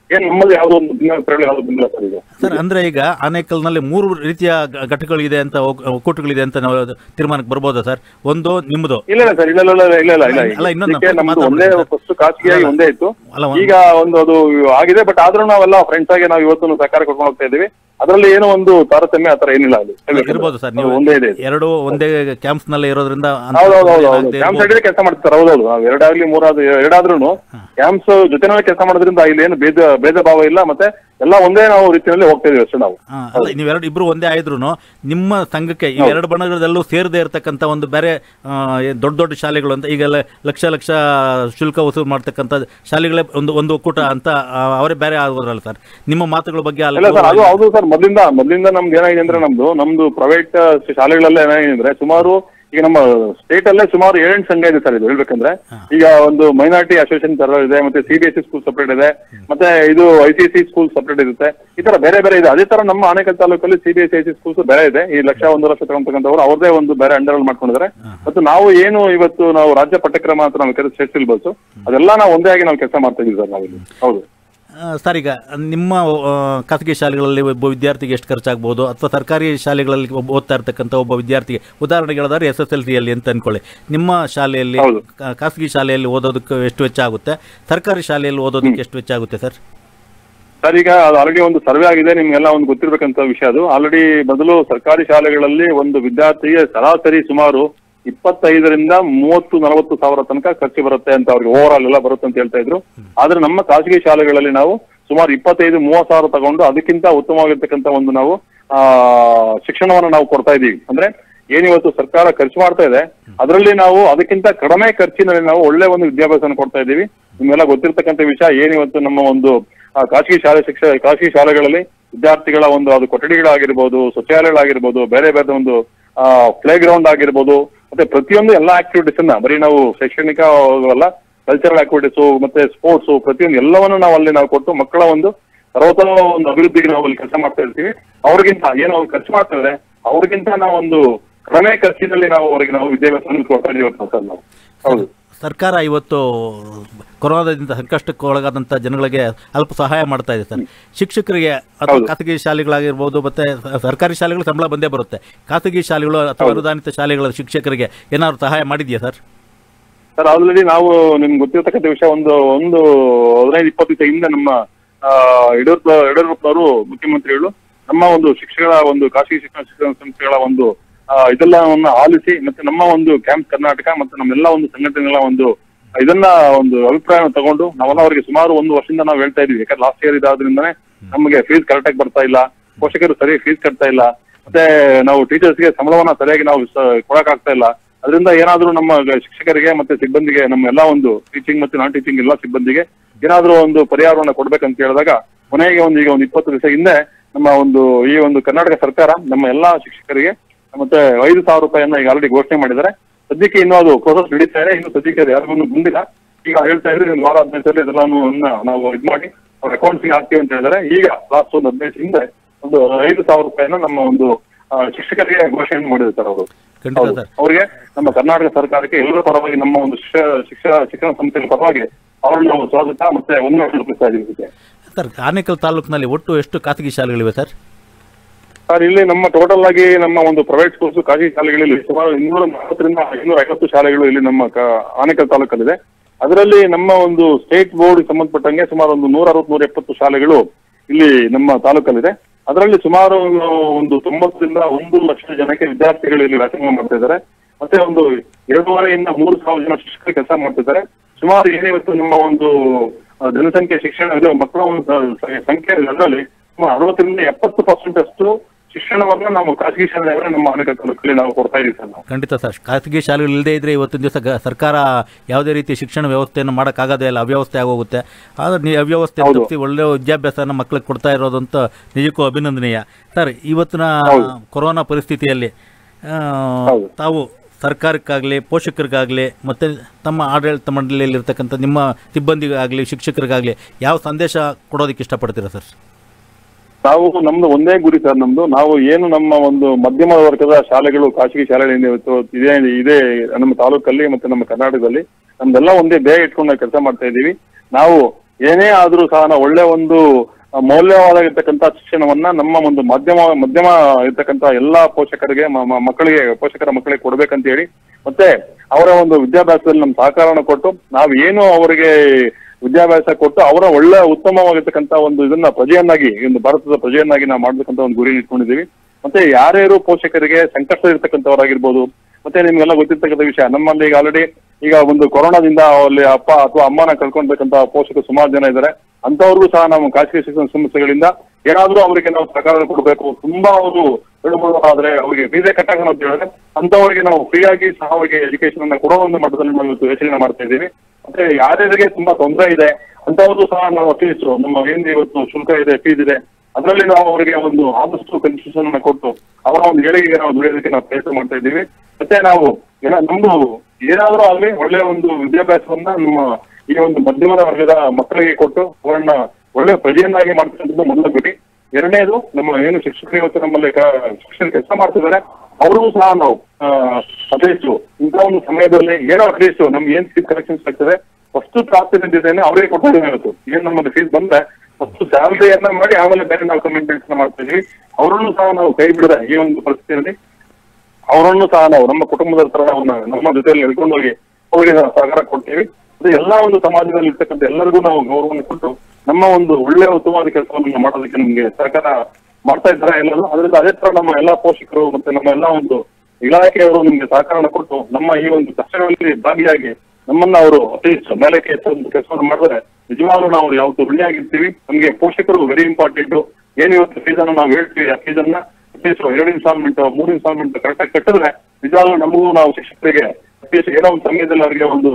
ಏನ್ ನಮ್ಮಲ್ಲಿ ಯಾವ್ದೋ ಒಂದು ಭಿನ್ನಾಭಿಪ್ರಾಯ ಯಾವ್ದು ಬಂದಿಲ್ಲ ಸರ್ ಈಗ. ಸರ್ ಅಂದ್ರೆ ಈಗ ಆನೇಕಲ್ನಲ್ಲಿ 3 ರೀತಿಯ ಘಟಕಗಳಿದೆ ಅಂತ ಒಕ್ಕೂಟಗಳಿದೆ ಅಂತ ನಾವು ತೀರ್ಮಾನಕ್ಕೆ ಬರ್ಬೋದಾ ಸರ್? ಒಂದು ನಿಮ್ಮದು? ಇಲ್ಲ ಸರ್, ಇಲ್ಲ ಇಲ್ಲ ಇಲ್ಲ ಇಲ್ಲ ಇಲ್ಲ ಅಲ್ಲ, ಇನ್ನೊಂದು ನಮ್ದು ಒಂದೇ ಫಸ್ಟ್ ಖಾಸಗಿಯಾಗಿ ಒಂದೇ ಇತ್ತು. ಈಗ ಒಂದು ಅದು ಆಗಿದೆ, ಬಟ್ ಆದ್ರೂ ನಾವೆಲ್ಲ ಫ್ರೆಂಡ್ಸ್ ಆಗಿ ನಾವು ಇವತ್ತು ಸಹಕಾರ ಕೊಡ್ಕೊಂಡು ಹೋಗ್ತಾ ಇದೀವಿ. ಅದರಲ್ಲಿ ಏನೋ ಒಂದು ತಾರತಮ್ಯ ಆತರ ಏನಿಲ್ಲ ಅಲ್ಲಿ ಇರ್ಬೋದು ಸರ್. ನೀವು ಒಂದೇ ಇದೆ, ಎರಡು ಒಂದೇ ಕ್ಯಾಂಪ್ಸ್ ನಲ್ಲಿ ಇರೋದ್ರಿಂದ ಹೌದೌದು ಕ್ಯಾಂಪ್ ಸೈಡ್ ಕೆಲಸ ಮಾಡ್ತಾರೆ. ಹೌದೌದು, ನಾವ್ ಎರಡಾಗ್ಲಿ ಮೂರಾದ್ರು ಎರಡಾದ್ರೂ ಕ್ಯಾಂಪ್ಸ್ ಜೊತೆನಲ್ಲಿ ಕೆಲಸ ಮಾಡೋದ್ರಿಂದ ಇಲ್ಲಿ ಏನು ಭೇದ ಭಾವ ಇಲ್ಲ. ಮತ್ತೆ ಎಲ್ಲ ಒಂದೇ ನಾವು ರೀತಿಯಲ್ಲಿ ಹೋಗ್ತಾ ಇದೀವಿ ಅಷ್ಟೇ ನಾವು. ನೀವೆರಡು ಇಬ್ರು ಒಂದೇ ಆದ್ರೂ ನಿಮ್ಮ ಸಂಘಕ್ಕೆ ಈ ಎರಡು ಬಣಗಳಲ್ಲೂ ಸೇರದೇ ಇರತಕ್ಕಂತ ಒಂದು ಬೇರೆ ದೊಡ್ಡ ದೊಡ್ಡ ಶಾಲೆಗಳು ಅಂತ ಈಗೆಲ್ಲ ಲಕ್ಷ ಲಕ್ಷ ಶುಲ್ಕ ವಸೂಲು ಮಾಡ್ತಕ್ಕಂಥ ಶಾಲೆಗಳೇ ಒಂದು ಒಕ್ಕೂಟ ಅಂತ ಅವರೇ ಬೇರೆ ಆಗೋದ್ರಲ್ಲ ಸರ್? ನಿಮ್ಮ ಮಾತುಗಳ ಬಗ್ಗೆ ಅದು ಹೌದು ಸರ್. ಮೊದಲಿಂದ ನಮ್ದು ಏನಾಗಿದೆ ಅಂದ್ರೆ ನಮ್ದು ಪ್ರೈವೇಟ್ ಶಾಲೆಗಳೆಲ್ಲ ಏನಾಗಿದೆ ಅಂದ್ರೆ ಸುಮಾರು ಈಗ ನಮ್ಮ ಸ್ಟೇಟ್ ಅಲ್ಲೇ ಸುಮಾರು 7 ಸಂಘ ಇದೆ ಸರ್. ಇದು ಹೇಳ್ಬೇಕಂದ್ರೆ ಈಗ ಒಂದು ಮೈನಾರಿಟಿ ಅಸೋಸಿಯೇಷನ್ ತರ ಇದೆ, ಮತ್ತೆ CBSE ಸ್ಕೂಲ್ ಸಪರೇಟ್ ಇದೆ, ಮತ್ತೆ ಇದು ICSE ಸ್ಕೂಲ್ ಸಪರೇಟ್ ಇರುತ್ತೆ. ಈ ತರ ಬೇರೆ ಬೇರೆ ಇದೆ. ಅದೇ ತರ ನಮ್ಮ ಆನೇಕಲ್ ತಾಲೂಕಲ್ಲಿ CBSE ICSE ಸ್ಕೂಲ್ಸ್ ಬೇರೆ ಇದೆ. ಈ 1 ಲಕ್ಷ ತಗೊಂತಕ್ಕಂಥವ್ರು ಅವ್ರದೇ ಒಂದು ಬೇರೆ ಅಂಡರ್ ಅಲ್ಲಿ ಮಾಡ್ಕೊಂಡಿದ್ದಾರೆ. ಮತ್ತು ನಾವು ಏನು ಇವತ್ತು ನಾವು ರಾಜ್ಯ ಪಠ್ಯಕ್ರಮ ಅಂತ ನಾವು ಕರೆದ ಸ್ಟೇಟ್ ಸಿಲೆಬಸ್ ಅದೆಲ್ಲ ನಾವು ಒಂದೇ ಆಗಿ ನಾವು ಕೆಲಸ ಮಾಡ್ತಾ ಇದೀವಿ ಸರ್ ನಾವಿಲ್ಲಿ. ಹೌದು ಸರ್. ಈಗ ನಿಮ್ಮ ಖಾಸಗಿ ಶಾಲೆಗಳಲ್ಲಿ ಒಬ್ಬ ವಿದ್ಯಾರ್ಥಿಗೆ ಎಷ್ಟು ಖರ್ಚಾಗ್ಬೋದು, ಅಥವಾ ಸರ್ಕಾರಿ ಶಾಲೆಗಳಲ್ಲಿ ಓದ್ತಾ ಇರ್ತಕ್ಕಂಥ ಒಬ್ಬ ವಿದ್ಯಾರ್ಥಿಗೆ ಉದಾಹರಣೆಗೆ ಹೇಳಿದ್ರೆ SSLCಯಲ್ಲಿ ಅಂತ ಅನ್ಕೊಳ್ಳಿ, ನಿಮ್ಮ ಶಾಲೆಯಲ್ಲಿ ಖಾಸಗಿ ಶಾಲೆಯಲ್ಲಿ ಓದೋದಕ್ಕೆ ಎಷ್ಟು ವೆಚ್ಚ ಆಗುತ್ತೆ, ಸರ್ಕಾರಿ ಶಾಲೆಯಲ್ಲಿ ಓದೋದಕ್ಕೆ ಎಷ್ಟು ವೆಚ್ಚ ಆಗುತ್ತೆ ಸರ್? ಸರ್ ಈಗ ಅದು ಆಲ್ರೆಡಿ ಒಂದು ಸರ್ವೆ ಆಗಿದೆ, ನಿಮ್ಗೆಲ್ಲ ಒಂದು ಗೊತ್ತಿರಬೇಕಂತ ವಿಷಯ. ಅದು ಆಲ್ರೆಡಿ ಮೊದಲು ಸರ್ಕಾರಿ ಶಾಲೆಗಳಲ್ಲಿ ಒಂದು ವಿದ್ಯಾರ್ಥಿಗೆ ಸರಾಸರಿ ಸುಮಾರು 25ರಿಂದ 30-40 ಸಾವಿರ ತನಕ ಖರ್ಚು ಬರುತ್ತೆ ಅಂತ ಅವ್ರಿಗೆ ಓವರ್ ಆಲ್ ಎಲ್ಲ ಬರುತ್ತೆ ಅಂತ ಹೇಳ್ತಾ ಇದ್ರು. ಆದ್ರೆ ನಮ್ಮ ಖಾಸಗಿ ಶಾಲೆಗಳಲ್ಲಿ ನಾವು ಸುಮಾರು 25-30 ಸಾವಿರ ತಗೊಂಡು ಅದಕ್ಕಿಂತ ಉತ್ತಮವಾಗಿರ್ತಕ್ಕಂಥ ಒಂದು ನಾವು ಶಿಕ್ಷಣವನ್ನು ನಾವು ಕೊಡ್ತಾ ಇದೀವಿ. ಅಂದ್ರೆ ಏನಿವತ್ತು ಸರ್ಕಾರ ಖರ್ಚು ಮಾಡ್ತಾ ಇದೆ ಅದರಲ್ಲಿ ನಾವು ಅದಕ್ಕಿಂತ ಕಡಿಮೆ ಖರ್ಚಿನಲ್ಲಿ ನಾವು ಒಳ್ಳೆ ಒಂದು ವಿದ್ಯಾಭ್ಯಾಸ ಕೊಡ್ತಾ ಇದೀವಿ. ನಿಮ್ಗೆಲ್ಲ ಗೊತ್ತಿರ್ತಕ್ಕಂಥ ವಿಷಯ ಏನಿವತ್ತು ನಮ್ಮ ಒಂದು ಖಾಸಗಿ ಶಾಲೆಗಳಲ್ಲಿ ವಿದ್ಯಾರ್ಥಿಗಳ ಒಂದು ಅದು ಕೊಠಡಿಗಳಾಗಿರ್ಬೋದು, ಶೌಚಾಲಯಗಳಾಗಿರ್ಬೋದು, ಬೇರೆ ಬೇರೆ ಒಂದು ಪ್ಲೇ ಗ್ರೌಂಡ್ ಆಗಿರ್ಬೋದು, ಮತ್ತೆ ಪ್ರತಿಯೊಂದು ಎಲ್ಲಾ ಆಕ್ಟಿವಿಟೀಸ್ ಅನ್ನ ಬರೀ ನಾವು ಶೈಕ್ಷಣಿಕ ಅಲ್ಲ, ಕಲ್ಚರಲ್ ಆಕ್ಟಿವಿಟೀಸು ಮತ್ತೆ ಸ್ಪೋರ್ಟ್ಸು ಪ್ರತಿಯೊಂದು ಎಲ್ಲವನ್ನು ನಾವು ಅಲ್ಲಿ ನಾವು ಕೊಟ್ಟು ಮಕ್ಕಳ ಒಂದು ಸರ್ವೋತ್ತಮ ಒಂದು ಅಭಿವೃದ್ಧಿಗೆ ನಾವು ಅಲ್ಲಿ ಕೆಲಸ ಮಾಡ್ತಾ ಇರ್ತೀವಿ. ಅವ್ರಿಗಿಂತ ಏನು ಅವ್ರು ಖರ್ಚು ಮಾಡ್ತಾರೆ ಅವ್ರಿಗಿಂತ ನಾವು ಒಂದು ಕಡಿಮೆ ಖರ್ಚಿನಲ್ಲಿ ನಾವು ಅವರಿಗೆ ನಾವು ವಿದ್ಯಾಭ್ಯಾಸ ಕೊಡ್ತಾ ಇದೀವಿ ಸರ್ ನಾವು. ಹೌದು. ಸರ್ಕಾರ ಇವತ್ತು ಕೊರೋನಾದಿಂದ ಸಂಕಷ್ಟಕ್ಕೆ ಒಳಗಾದಂಥ ಜನಗಳಿಗೆ ಅಲ್ಪ ಸಹಾಯ ಮಾಡ್ತಾ ಇದೆ ಸರ್. ಶಿಕ್ಷಕರಿಗೆ ಅಥವಾ ಖಾಸಗಿ ಶಾಲೆಗಳಾಗಿರ್ಬೋದು, ಮತ್ತೆ ಸರ್ಕಾರಿ ಶಾಲೆಗಳು ಸಂಬಳ ಬಂದೇ ಬರುತ್ತೆ. ಖಾಸಗಿ ಶಾಲೆಗಳು ಅಥವಾ ಅನುದಾನಿತ ಶಾಲೆಗಳ ಶಿಕ್ಷಕರಿಗೆ ಏನಾದ್ರು ಸಹಾಯ ಮಾಡಿದೆಯಾ ಸರ್? ಸರ್ ಆಲ್ರೆಡಿ ನಾವು ನಿಮ್ಗೆ ಗೊತ್ತಿರತಕ್ಕಂಥ ವಿಷಯ ಒಂದು 15-20 ದಿವಸ ಹಿಂದೆ ನಮ್ಮ ಯಡಿಯೂರಪ್ಪನವರು ಮುಖ್ಯಮಂತ್ರಿಗಳು ನಮ್ಮ ಒಂದು ಶಿಕ್ಷಕರ ಒಂದು ಖಾಸಗಿ ಶಿಕ್ಷಣ ಸಂಸ್ಥೆಗಳ ಒಂದು ಇದೆಲ್ಲವನ್ನ ಆಲಿಸಿ ಮತ್ತೆ ನಮ್ಮ ಒಂದು ಕ್ಯಾಂಪ್ ಕರ್ನಾಟಕ ಮತ್ತೆ ನಮ್ಮೆಲ್ಲ ಒಂದು ಸಂಘಟನೆಗಳ ಒಂದು ಇದನ್ನ ಒಂದು ಅಭಿಪ್ರಾಯ ತಗೊಂಡು ನಾವೆಲ್ಲ ಅವರಿಗೆ ಸುಮಾರು 1 ವರ್ಷದಿಂದ ನಾವು ಹೇಳ್ತಾ ಇದೀವಿ. ಯಾಕಂದ್ರೆ ಲಾಸ್ಟ್ ಇಯರ್ ಇದಾದ್ರಿಂದನೇ ನಮಗೆ ಫೀಸ್ ಕರೆಕ್ಟ್ ಆಗಿ ಬರ್ತಾ ಇಲ್ಲ, ಪೋಷಕರು ಸರಿಯಾಗಿ ಫೀಸ್ ಕಟ್ತಾ ಇಲ್ಲ, ಮತ್ತೆ ನಾವು ಟೀಚರ್ಸ್ಗೆ ಸಂಬಳವನ್ನ ಸರಿಯಾಗಿ ನಾವು ಕೊಡಕ್ಕಾಗ್ತಾ ಇಲ್ಲ. ಅದರಿಂದ ಏನಾದ್ರೂ ನಮ್ಮ ಶಿಕ್ಷಕರಿಗೆ ಮತ್ತೆ ಸಿಬ್ಬಂದಿಗೆ ನಮ್ಮ ಎಲ್ಲಾ ಒಂದು ಟೀಚಿಂಗ್ ಮತ್ತೆ ನಾನ್ ಟೀಚಿಂಗ್ ಎಲ್ಲ ಸಿಬ್ಬಂದಿಗೆ ಏನಾದ್ರೂ ಒಂದು ಪರಿಹಾರವನ್ನ ಕೊಡ್ಬೇಕಂತ ಹೇಳಿದಾಗ ಕೊನೆಗೆ ಈಗ ಒಂದು 20 ದಿವಸ ಹಿಂದೆ ನಮ್ಮ ಒಂದು ಈ ಒಂದು ಕರ್ನಾಟಕ ಸರ್ಕಾರ ನಮ್ಮ ಎಲ್ಲಾ ಶಿಕ್ಷಕರಿಗೆ ಮತ್ತೆ 5,000 ರೂಪಾಯಿಯನ್ನ ಈಗ ಆಲ್ರೆಡಿ ಘೋಷಣೆ ಮಾಡಿದ್ದಾರೆ. ಸದ್ಯಕ್ಕೆ ಇನ್ನೂ ಅದು ಪ್ರೋಸೆಸ್ ನಡೀತಾ ಇದೆ, ಇನ್ನು ಸದ್ಯಕ್ಕೆ ಅದು ಯಾರಿಗೂ ಬಂದಿಲ್ಲ. ಈಗ ಹೇಳ್ತಾ ಇದ್ರೆ 1 ವಾರ 15 ದಿವಸದಲ್ಲಿ ಇದೆಲ್ಲಾನು ನಾವು ಇದು ಮಾಡಿ ಅವ್ರ ಅಕೌಂಟ್ಸ್ಗೆ ಹಾಕ್ತೀವಿ ಅಂತ ಹೇಳಿದ್ರೆ ಈಗ ಲಾಸ್ಟ್ ಒಂದು 15 ದಿವಸ ಹಿಂದೆ ಒಂದು 5,000 ರೂಪಾಯಿನ ನಮ್ಮ ಒಂದು ಶಿಕ್ಷಕರಿಗೆ ಘೋಷಣೆ ಮಾಡಿರ್ತಾರೆ ಅವರು. ಅವರಿಗೆ ನಮ್ಮ ಕರ್ನಾಟಕ ಸರ್ಕಾರಕ್ಕೆ ಎಲ್ಲರ ಪರವಾಗಿ ನಮ್ಮ ಒಂದು ಶಿಕ್ಷಣ ಸಂಸ್ಥೆಗಳ ಪರವಾಗಿ ಅವರನ್ನು ನಾವು ಸ್ವಾಗತ ಮತ್ತೆ ರೂಪಿಸ್ತಾ ಇದೀವಿ. ಸರ್, ಆನೇಕಲ್ ತಾಲೂಕಿನಲ್ಲಿ ಒಟ್ಟು ಎಷ್ಟು ಖಾಸಗಿ ಶಾಲೆಗಳಿವೆ ಸರ್? ಸರ್ ಇಲ್ಲಿ ನಮ್ಮ ಟೋಟಲ್ ಆಗಿ ನಮ್ಮ ಒಂದು ಪ್ರೈವೇಟ್ ಸ್ಕೂಲ್ಸ್ ಖಾಸಗಿ ಶಾಲೆಗಳಲ್ಲಿ ಸುಮಾರು 240ರಿಂದ 550 ಶಾಲೆಗಳು ಇಲ್ಲಿ ನಮ್ಮ ಆನೇಕಲ್ ತಾಲೂಕಲ್ಲಿದೆ. ಅದರಲ್ಲಿ ನಮ್ಮ ಒಂದು ಸ್ಟೇಟ್ ಬೋರ್ಡ್ ಸಂಬಂಧಪಟ್ಟಂಗೆ ಸುಮಾರು ಒಂದು 160-170 ಶಾಲೆಗಳು ಇಲ್ಲಿ ನಮ್ಮ ತಾಲೂಕಲ್ಲಿದೆ. ಅದರಲ್ಲಿ ಸುಮಾರು ಒಂದು 90ರಿಂದ 1 ಲಕ್ಷ ಜನಕ್ಕೆ ವಿದ್ಯಾರ್ಥಿಗಳು ಇಲ್ಲಿ ವ್ಯಾಸಂಗ ಮಾಡ್ತಾ ಇದ್ದಾರೆ. ಮತ್ತೆ ಒಂದು 2,500ರಿಂದ 3,000 ಜನ ಶಿಕ್ಷಕರು ಕೆಲಸ ಮಾಡ್ತಿದ್ದಾರೆ. ಸುಮಾರು ಏನಿವತ್ತು ನಮ್ಮ ಒಂದು ಜನಸಂಖ್ಯೆ ಶಿಕ್ಷಣ ಮಕ್ಕಳ ಒಂದು ಸಂಖ್ಯೆ ಅದರಲ್ಲಿ ಸುಮಾರು 60ರಿಂದ 70% ಅಷ್ಟು ಶಿಕ್ಷಣವನ್ನ ನಾವು ಖಾಸಗಿ ಶಾಲೆಗಳನ್ನ ನಮ್ಮ ಆನೇಕಲ್ ತಾಲೂಕಲ್ಲಿ ನಾವು ಕೊಡ್ತಾ ಇದೀವಿ ಸರ್. ಖಂಡಿತ ಸರ್. ಖಾಸಗಿ ಶಾಲೆಗಳು ಇಲ್ಲದೇ ಇದ್ರೆ ಇವತ್ತಿನ ದಿವಸ ಸರ್ಕಾರ ಯಾವುದೇ ರೀತಿ ಶಿಕ್ಷಣ ವ್ಯವಸ್ಥೆಯನ್ನು ಮಾಡೋಕ್ಕಾಗೋದೇ ಇಲ್ಲ, ಅವ್ಯವಸ್ಥೆ ಆಗೋಗುತ್ತೆ. ಆದರೆ ಅವ್ಯವಸ್ಥೆ ತಪ್ಪಿಸಿ ಒಳ್ಳೆ ವಿದ್ಯಾಭ್ಯಾಸನ ಮಕ್ಕಳಿಗೆ ಕೊಡ್ತಾ ಇರೋದಂತ ನಿಜಕ್ಕೂ ಅಭಿನಂದನೀಯ ಸರ್. ಇವತ್ತಿನ ಕೊರೋನಾ ಪರಿಸ್ಥಿತಿಯಲ್ಲಿ ತಾವು ಸರ್ಕಾರಕ್ಕಾಗಲಿ ಪೋಷಕರಿಗಾಗಲಿ ಮತ್ತು ತಮ್ಮ ಆಡಳಿತ ಮಂಡಳಿಯಲ್ಲಿರ್ತಕ್ಕಂಥ ನಿಮ್ಮ ಸಿಬ್ಬಂದಿಗಾಗಲಿ ಶಿಕ್ಷಕರಿಗಾಗಲಿ ಯಾವ ಸಂದೇಶ ಕೊಡೋದಕ್ಕೆ ಇಷ್ಟಪಡ್ತೀರಾ ಸರ್? ನಾವು ನಮ್ದು ಒಂದೇ ಗುರಿ ಸರ್. ನಾವು ಏನು ನಮ್ಮ ಒಂದು ಮಧ್ಯಮ ವರ್ಗದ ಶಾಲೆಗಳು ಖಾಸಗಿ ಶಾಲೆಗಳಿಂದ ಇದೆ ನಮ್ಮ ತಾಲೂಕಲ್ಲಿ ಮತ್ತೆ ನಮ್ಮ ಕರ್ನಾಟಕದಲ್ಲಿ ನಮ್ದೆಲ್ಲ ಒಂದೇ ಧ್ಯೇಯ ಇಟ್ಕೊಂಡು ನಾವು ಕೆಲಸ ಮಾಡ್ತಾ ಇದ್ದೀವಿ. ನಾವು ಏನೇ ಆದ್ರೂ ಸಹ ನಾವು ಒಳ್ಳೆ ಒಂದು ಮೌಲ್ಯವಾಗಿರ್ತಕ್ಕಂಥ ಶಿಕ್ಷಣವನ್ನ ನಮ್ಮ ಒಂದು ಮಧ್ಯಮ ಇರ್ತಕ್ಕಂಥ ಎಲ್ಲಾ ಪೋಷಕರಿಗೆ ಪೋಷಕರ ಮಕ್ಕಳಿಗೆ ಕೊಡ್ಬೇಕಂತ ಹೇಳಿ, ಮತ್ತೆ ಅವರ ಒಂದು ವಿದ್ಯಾಭ್ಯಾಸದಲ್ಲಿ ನಮ್ಮ ಸಹಕಾರನ ಕೊಟ್ಟು ನಾವು ಏನು ಅವರಿಗೆ ವಿದ್ಯಾಭ್ಯಾಸ ಕೊಟ್ಟು ಅವರ ಒಳ್ಳೆ ಉತ್ತಮವಾಗಿರ್ತಕ್ಕಂಥ ಒಂದು ಇದನ್ನ ಪ್ರಜೆಯನ್ನಾಗಿ, ಒಂದು ಭಾರತದ ಪ್ರಜೆಯನ್ನಾಗಿ ನಾವು ಮಾಡ್ಬೇಕಂತ ಒಂದು ಗುರಿ ಇಟ್ಕೊಂಡಿದ್ದೀವಿ. ಮತ್ತೆ ಯಾರ್ಯಾರು ಪೋಷಕರಿಗೆ ಸಂಕಷ್ಟ ಇರ್ತಕ್ಕಂಥವರಾಗಿರ್ಬೋದು, ಮತ್ತೆ ನಿಮ್ಗೆಲ್ಲ ಗೊತ್ತಿರ್ತಕ್ಕಂಥ ವಿಷಯ, ನಮ್ಮಲ್ಲಿ ಈಗ ಆಲ್ರೆಡಿ ಈಗ ಒಂದು ಕೊರೋನಾದಿಂದ ಅಲ್ಲಿ ಅಪ್ಪ ಅಥವಾ ಅಮ್ಮನ ಕಳ್ಕೊಳ್ಬೇಕಂತ ಪೋಷಕರು ಸುಮಾರು ಜನ ಇದ್ದಾರೆ. ಅಂತವ್ರಿಗೂ ಸಹ ನಾವು ಖಾಸಗಿ ಶಿಕ್ಷಣ ಸಂಸ್ಥೆಗಳಿಂದ ಏನಾದ್ರೂ ಅವರಿಗೆ ನಾವು ಸಹಕಾರ ಕೊಡಬೇಕು, ತುಂಬಾ ಅವರು ಆದ್ರೆ ಅವರಿಗೆ ಫೀಸೇ ಕಟ್ಟಾಗ ಅಂತ ಹೇಳಿದ್ರೆ ಅಂತವರಿಗೆ ನಾವು ಫ್ರೀ ಆಗಿ ಸಹ ಅವರಿಗೆ ಎಜುಕೇಶನ್ ಅನ್ನ ಕೊಡೋ ಒಂದು ಮಟ್ಟದಲ್ಲಿ ನಾವು ಇವತ್ತು ಯೋಚನೆ ಮಾಡ್ತಾ ಇದ್ದೀವಿ. ಮತ್ತೆ ಯಾರ್ಯಾರಿಗೆ ತುಂಬಾ ತೊಂದರೆ ಇದೆ ಅಂತವ್ರಿಗೂ ಸಹ ನಾವು ಅಟ್ಲೀಸ್ಟ್ ನಮ್ಮ ಏನ್ ಇವತ್ತು ಶುಲ್ಕ ಇದೆ, ಫೀಸ್ ಇದೆ, ಅದರಲ್ಲಿ ನಾವು ಅವರಿಗೆ ಒಂದು ಆದಷ್ಟು ಕನ್ಸೆಷನ್ ಅನ್ನ ಕೊಟ್ಟು ಅವರ ಒಂದು ಏಳಿಗೆಗೆ ನಾವು ದುಡಿಯೋದಕ್ಕೆ ನಾವು ಪ್ರಯತ್ನ ಮಾಡ್ತಾ ಇದ್ದೀವಿ. ಮತ್ತೆ ನಾವು ನಮ್ದು ಏನಾದ್ರೂ ಆಗಲಿ ಒಳ್ಳೆಯ ಒಂದು ವಿದ್ಯಾಭ್ಯಾಸವನ್ನ ನಮ್ಮ ಈ ಒಂದು ಮಧ್ಯಮದ ವರ್ಗದ ಮಕ್ಕಳಿಗೆ ಕೊಟ್ಟು ಅವರನ್ನ ಒಳ್ಳೆ ಪ್ರಜೆಯನ್ನಾಗಿ ಮಾಡ್ತಕ್ಕಂಥದ್ದು ಮೊದಲ ಗುರಿ. ಎರಡನೇದು, ನಮ್ಮ ಏನು ಶಿಕ್ಷಕರು ಇವತ್ತು ನಮ್ಮಲ್ಲಿ ಶಿಕ್ಷಣ ಕೆಲಸ ಮಾಡ್ತಿದ್ದಾರೆ ಅವ್ರಿಗೂ ಸಹ ನಾವು ಅಟ್ಲೀಸ್ಟ್ ಇಂಥ ಒಂದು ಸಮಯದಲ್ಲಿ ಏನೋ ಅಟ್ಲೀಸ್ಟ್ ನಮ್ಗೆ ಏನ್ ಫೀಸ್ ಕಲೆಕ್ಷನ್ಸ್ ಆಗ್ತದೆ ಫಸ್ಟ್ ಪ್ರಾಪ್ತಿನಿದ್ದೇನೆ ಅವರಿಗೆ ಕೊಟ್ಟಿದ್ದೇನೆ. ಇವತ್ತು ಏನ್ ನಮ್ಮಲ್ಲಿ ಫೀಸ್ ಬಂದ್ರೆ ಫಸ್ಟ್ ಸ್ಯಾಲರಿಯನ್ನ ಮಾಡಿ ಆಮೇಲೆ ಬೇರೆ ನಾವು ಕಮಿಟ್ಮೆಂಟ್ಸ್ ಮಾಡ್ತಾ ಇದೀವಿ. ಅವರನ್ನು ಸಹ ನಾವು ಕೈ ಬಿಡದ ಈ ಒಂದು ಪರಿಸ್ಥಿತಿಯಲ್ಲಿ ಅವರನ್ನು ಸಹ ನಾವು ನಮ್ಮ ಕುಟುಂಬದ ತರ ನಮ್ಮ ಜೊತೆಯಲ್ಲಿ ಹೇಳ್ಕೊಂಡು ಹೋಗಿ ಅವರಿಗೆ ನಾವು ಸಹಕಾರ ಕೊಡ್ತೀವಿ. ಅದು ಎಲ್ಲಾ ಒಂದು ಸಮಾಜದಲ್ಲಿ ಇರ್ತಕ್ಕಂಥ ಎಲ್ಲರಿಗೂ ನಾವು ಗೌರವವನ್ನು ಕೊಟ್ಟು ನಮ್ಮ ಒಂದು ಒಳ್ಳೆಯ ಉತ್ತಮವಾದ ಕೆಲಸವನ್ನು ಮಾಡೋದಕ್ಕೆ ನಮ್ಗೆ ಸಹಕಾರ ಮಾಡ್ತಾ ಇದ್ದಾರೆ ಎಲ್ಲರೂ. ಅದರಿಂದ ಅದೇ ತರ ನಮ್ಮ ಎಲ್ಲಾ ಪೋಷಕರು ಮತ್ತೆ ನಮ್ಮ ಎಲ್ಲಾ ಒಂದು ಇಲಾಖೆಯವರು ನಿಮ್ಗೆ ಸಹಕಾರ ಕೊಟ್ಟು ನಮ್ಮ ಈ ಒಂದು ಕಷ್ಟಗಳಲ್ಲಿ ಭಾಗಿಯಾಗಿ ನಮ್ಮನ್ನ ಅವರು ಅಟ್ಲೀಸ್ಟ್ ಮೇಲಕ್ಕೆ ಒಂದು ಕೆಲಸವನ್ನು ಮಾಡಿದ್ರೆ ನಿಜವಾಗ್ಲೂ ನಾವು ಯಾವತ್ತು ಋಣಿಯಾಗಿರ್ತೀವಿ. ನಮ್ಗೆ ಪೋಷಕರು ವೆರಿ ಇಂಪಾರ್ಟೆಂಟ್. ಏನ್ ಇವತ್ತು ಫೀಸ್ ಅನ್ನು ನಾವು ಹೇಳ್ತೀವಿ, ಆ ಫೀಸ್ ಅನ್ನ ಅಟ್ಲೀಸ್ಟ್ 2 ಇನ್ಸ್ಟಾಲ್ಮೆಂಟ್ 3 ಇನ್ಸ್ಟಾಲ್ಮೆಂಟ್ ಕರೆಕ್ಟಾಗಿ ಕಟ್ಟಿದ್ರೆ ನಿಜವಾಗ್ಲೂ ನಮಗೂ ನಾವು ಶಿಕ್ಷಕರಿಗೆ ಅಟ್ಲೀಸ್ಟ್ ಏನೋ ಒಂದು ಸಮಯದಲ್ಲಿ ಅವರಿಗೆ ಒಂದು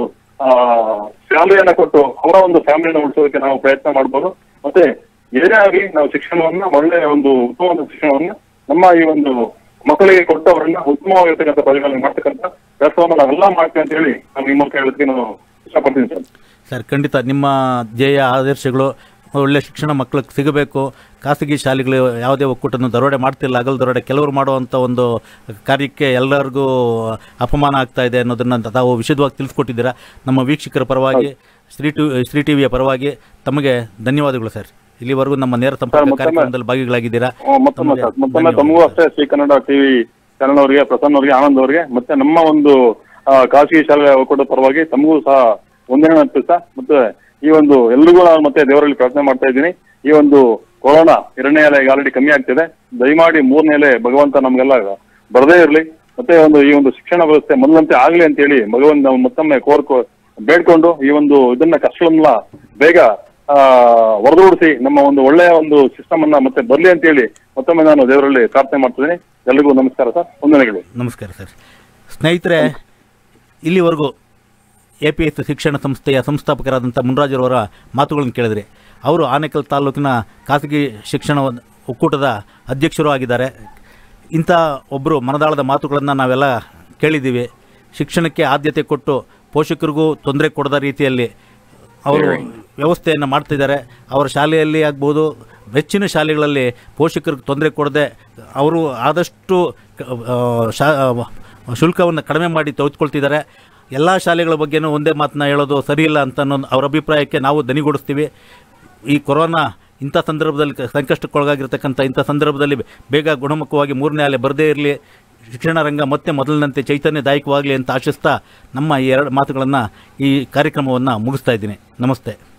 ಸ್ಯಾಲರಿಯನ್ನ ಕೊಟ್ಟು ಅವರ ಒಂದು ಫ್ಯಾಮಿಲಿನ ಉಳಿಸೋದಕ್ಕೆ ನಾವು ಪ್ರಯತ್ನ ಮಾಡ್ಬೋದು. ಮತ್ತೆ ಏನೇ ಆಗಿ ನಾವು ಶಿಕ್ಷಣವನ್ನ ಒಳ್ಳೆಯ ಒಂದು ಉತ್ತಮವಾದ ಶಿಕ್ಷಣವನ್ನ ನಮ್ಮ ಈ ಒಂದು ಮಕ್ಕಳಿಗೆ ಕೊಟ್ಟು ಅವರನ್ನ ಉತ್ತಮವಾಗಿರ್ತಕ್ಕಂಥ ಪ್ರಜೆಗಳನ್ನ ಮಾಡ್ತಕ್ಕಂಥ ಕೆಲಸವನ್ನ ನಾವೆಲ್ಲ ಮಾಡ್ತೀವಿ ಅಂತ ಹೇಳಿ ನಾನು ನಿಮ್ಮ ಹೇಳೋದಕ್ಕೆ ನಾನು ಇಷ್ಟಪಡ್ತೀನಿ ಸರ್. ಸರ್, ಖಂಡಿತ ನಿಮ್ಮ ಧ್ಯೇಯ ಆದರ್ಶಗಳು ಒಳ್ಳೆ ಶಿಕ್ಷಣ ಮಕ್ಕಳಿಗೆ ಸಿಗಬೇಕು. ಖಾಸಗಿ ಶಾಲೆಗಳು ಯಾವುದೇ ಒಕ್ಕೂಟನ್ನು ದರೋಡೆ ಮಾಡ್ತಿಲ್ಲ, ಹಗಲು ದರೋಡೆ ಕೆಲವರು ಮಾಡುವಂಥ ಒಂದು ಕಾರ್ಯಕ್ಕೆ ಎಲ್ಲರಿಗೂ ಅಪಮಾನ ಆಗ್ತಾ ಇದೆ ಅನ್ನೋದನ್ನು ತಾವು ವಿಶದವಾಗಿ ತಿಳಿಸ್ಕೊಟ್ಟಿದ್ದೀರಾ. ನಮ್ಮ ವೀಕ್ಷಕರ ಪರವಾಗಿ, ಶ್ರೀ ಟಿವಿಯ ಪರವಾಗಿ ತಮಗೆ ಧನ್ಯವಾದಗಳು ಸರ್. ಇಲ್ಲಿವರೆಗೂ ನಮ್ಮ ನೇರ ಸಂಪರ್ಕ ಕಾರ್ಯಕ್ರಮದಲ್ಲಿ ಭಾಗಿಗಳಾಗಿದ್ದೀರಾ. ಮತ್ತೊಮ್ಮೆ ತಮಗೂ ಅಷ್ಟೇ ಶ್ರೀ ಕನ್ನಡ ಟಿವಿ ಚಾನಲ್ ಅವರಿಗೆ, ಪ್ರಸನ್ನ ಅವರಿಗೆ, ಆನಂದ್ ಅವರಿಗೆ, ಮತ್ತೆ ನಮ್ಮ ಒಂದು ಖಾಸಗಿ ಶಾಲೆ ಒಕ್ಕೂಟದ ಪರವಾಗಿ ತಮಗೂ ಸಹ ಒಂದನೇ ಅರ್ಪಿಸ್ತಾ, ಮತ್ತೆ ಈ ಒಂದು ಎಲ್ರಿಗೂ ನಾನು ಮತ್ತೆ ದೇವರಲ್ಲಿ ಪ್ರಾರ್ಥನೆ ಮಾಡ್ತಾ ಇದ್ದೀನಿ. ಈ ಒಂದು ಕೊರೋನಾ 2ನೇ ಅಲೆ ಈಗ ಆಲ್ರೆಡಿ ಕಮ್ಮಿ ಆಗ್ತಿದೆ. ದಯಮಾಡಿ 3ನೇ ಅಲೆ ಭಗವಂತ ನಮ್ಗೆಲ್ಲ ಬರದೇ ಇರಲಿ. ಮತ್ತೆ ಈ ಒಂದು ಶಿಕ್ಷಣ ವ್ಯವಸ್ಥೆ ಮೊದಲಂತೆ ಆಗ್ಲಿ ಅಂತ ಹೇಳಿ ಭಗವಂತ ಮತ್ತೊಮ್ಮೆ ಬೇಡ್ಕೊಂಡು ಈ ಒಂದು ಇದನ್ನ ಕಷ್ಟಗಳನ್ನ ಬೇಗ ಹೊರದೂಡಿಸಿ ನಮ್ಮ ಒಂದು ಒಳ್ಳೆಯ ಒಂದು ಸಿಸ್ಟಮ್ ಅನ್ನ ಮತ್ತೆ ಬರ್ಲಿ ಅಂತ ಹೇಳಿ ಮತ್ತೊಮ್ಮೆ ನಾನು ದೇವರಲ್ಲಿ ಪ್ರಾರ್ಥನೆ ಮಾಡ್ತಿದ್ದೀನಿ. ಎಲ್ರಿಗೂ ನಮಸ್ಕಾರ ಸರ್, ವಂದನೆಗಳು. ನಮಸ್ಕಾರ ಸರ್. ಸ್ನೇಹಿತರೆ, ಇಲ್ಲಿವರೆಗೂ APS ಶಿಕ್ಷಣ ಸಂಸ್ಥೆಯ ಸಂಸ್ಥಾಪಕರಾದಂಥ ಮುನ್ರಾಜರವರ ಮಾತುಗಳನ್ನು ಕೇಳಿದ್ರಿ. ಅವರು ಆನೇಕಲ್ ತಾಲೂಕಿನ ಖಾಸಗಿ ಶಿಕ್ಷಣ ಒಕ್ಕೂಟದ ಅಧ್ಯಕ್ಷರು ಆಗಿದ್ದಾರೆ. ಇಂಥ ಒಬ್ಬರು ಮನದಾಳದ ಮಾತುಗಳನ್ನು ನಾವೆಲ್ಲ ಕೇಳಿದ್ದೀವಿ. ಶಿಕ್ಷಣಕ್ಕೆ ಆದ್ಯತೆ ಕೊಟ್ಟು ಪೋಷಕರಿಗೂ ತೊಂದರೆ ಕೊಡದ ರೀತಿಯಲ್ಲಿ ಅವರು ವ್ಯವಸ್ಥೆಯನ್ನು ಮಾಡ್ತಿದ್ದಾರೆ. ಅವರ ಶಾಲೆಯಲ್ಲಿ ಆಗ್ಬೋದು, ಹೆಚ್ಚಿನ ಶಾಲೆಗಳಲ್ಲಿ ಪೋಷಕರಿಗೆ ತೊಂದರೆ ಕೊಡದೆ ಅವರು ಆದಷ್ಟು ಶುಲ್ಕವನ್ನು ಕಡಿಮೆ ಮಾಡಿ ತೆಗೆದುಕೊಳ್ತಿದ್ದಾರೆ. ಎಲ್ಲ ಶಾಲೆಗಳ ಬಗ್ಗೆನೂ ಒಂದೇ ಮಾತನ್ನ ಹೇಳೋದು ಸರಿಯಿಲ್ಲ ಅಂತ ಅವರ ಅಭಿಪ್ರಾಯಕ್ಕೆ ನಾವು ದನಿಗೂಡಿಸ್ತೀವಿ. ಈ ಕೊರೋನಾ ಇಂಥ ಸಂದರ್ಭದಲ್ಲಿ ಸಂಕಷ್ಟಕ್ಕೊಳಗಾಗಿರ್ತಕ್ಕಂಥ ಇಂಥ ಸಂದರ್ಭದಲ್ಲಿ ಬೇಗ ಗುಣಮುಖವಾಗಿ 3ನೇ ಅಲೆ ಬರದೇ ಇರಲಿ, ಶಿಕ್ಷಣ ರಂಗ ಮತ್ತೆ ಮೊದಲಿನಂತೆ ಚೈತನ್ಯದಾಯಕವಾಗಲಿ ಅಂತ ಆಶಿಸ್ತಾ ನಮ್ಮ ಈ 2 ಮಾತುಗಳನ್ನು ಈ ಕಾರ್ಯಕ್ರಮವನ್ನು ಮುಗಿಸ್ತಾ ಇದ್ದೀನಿ. ನಮಸ್ತೆ.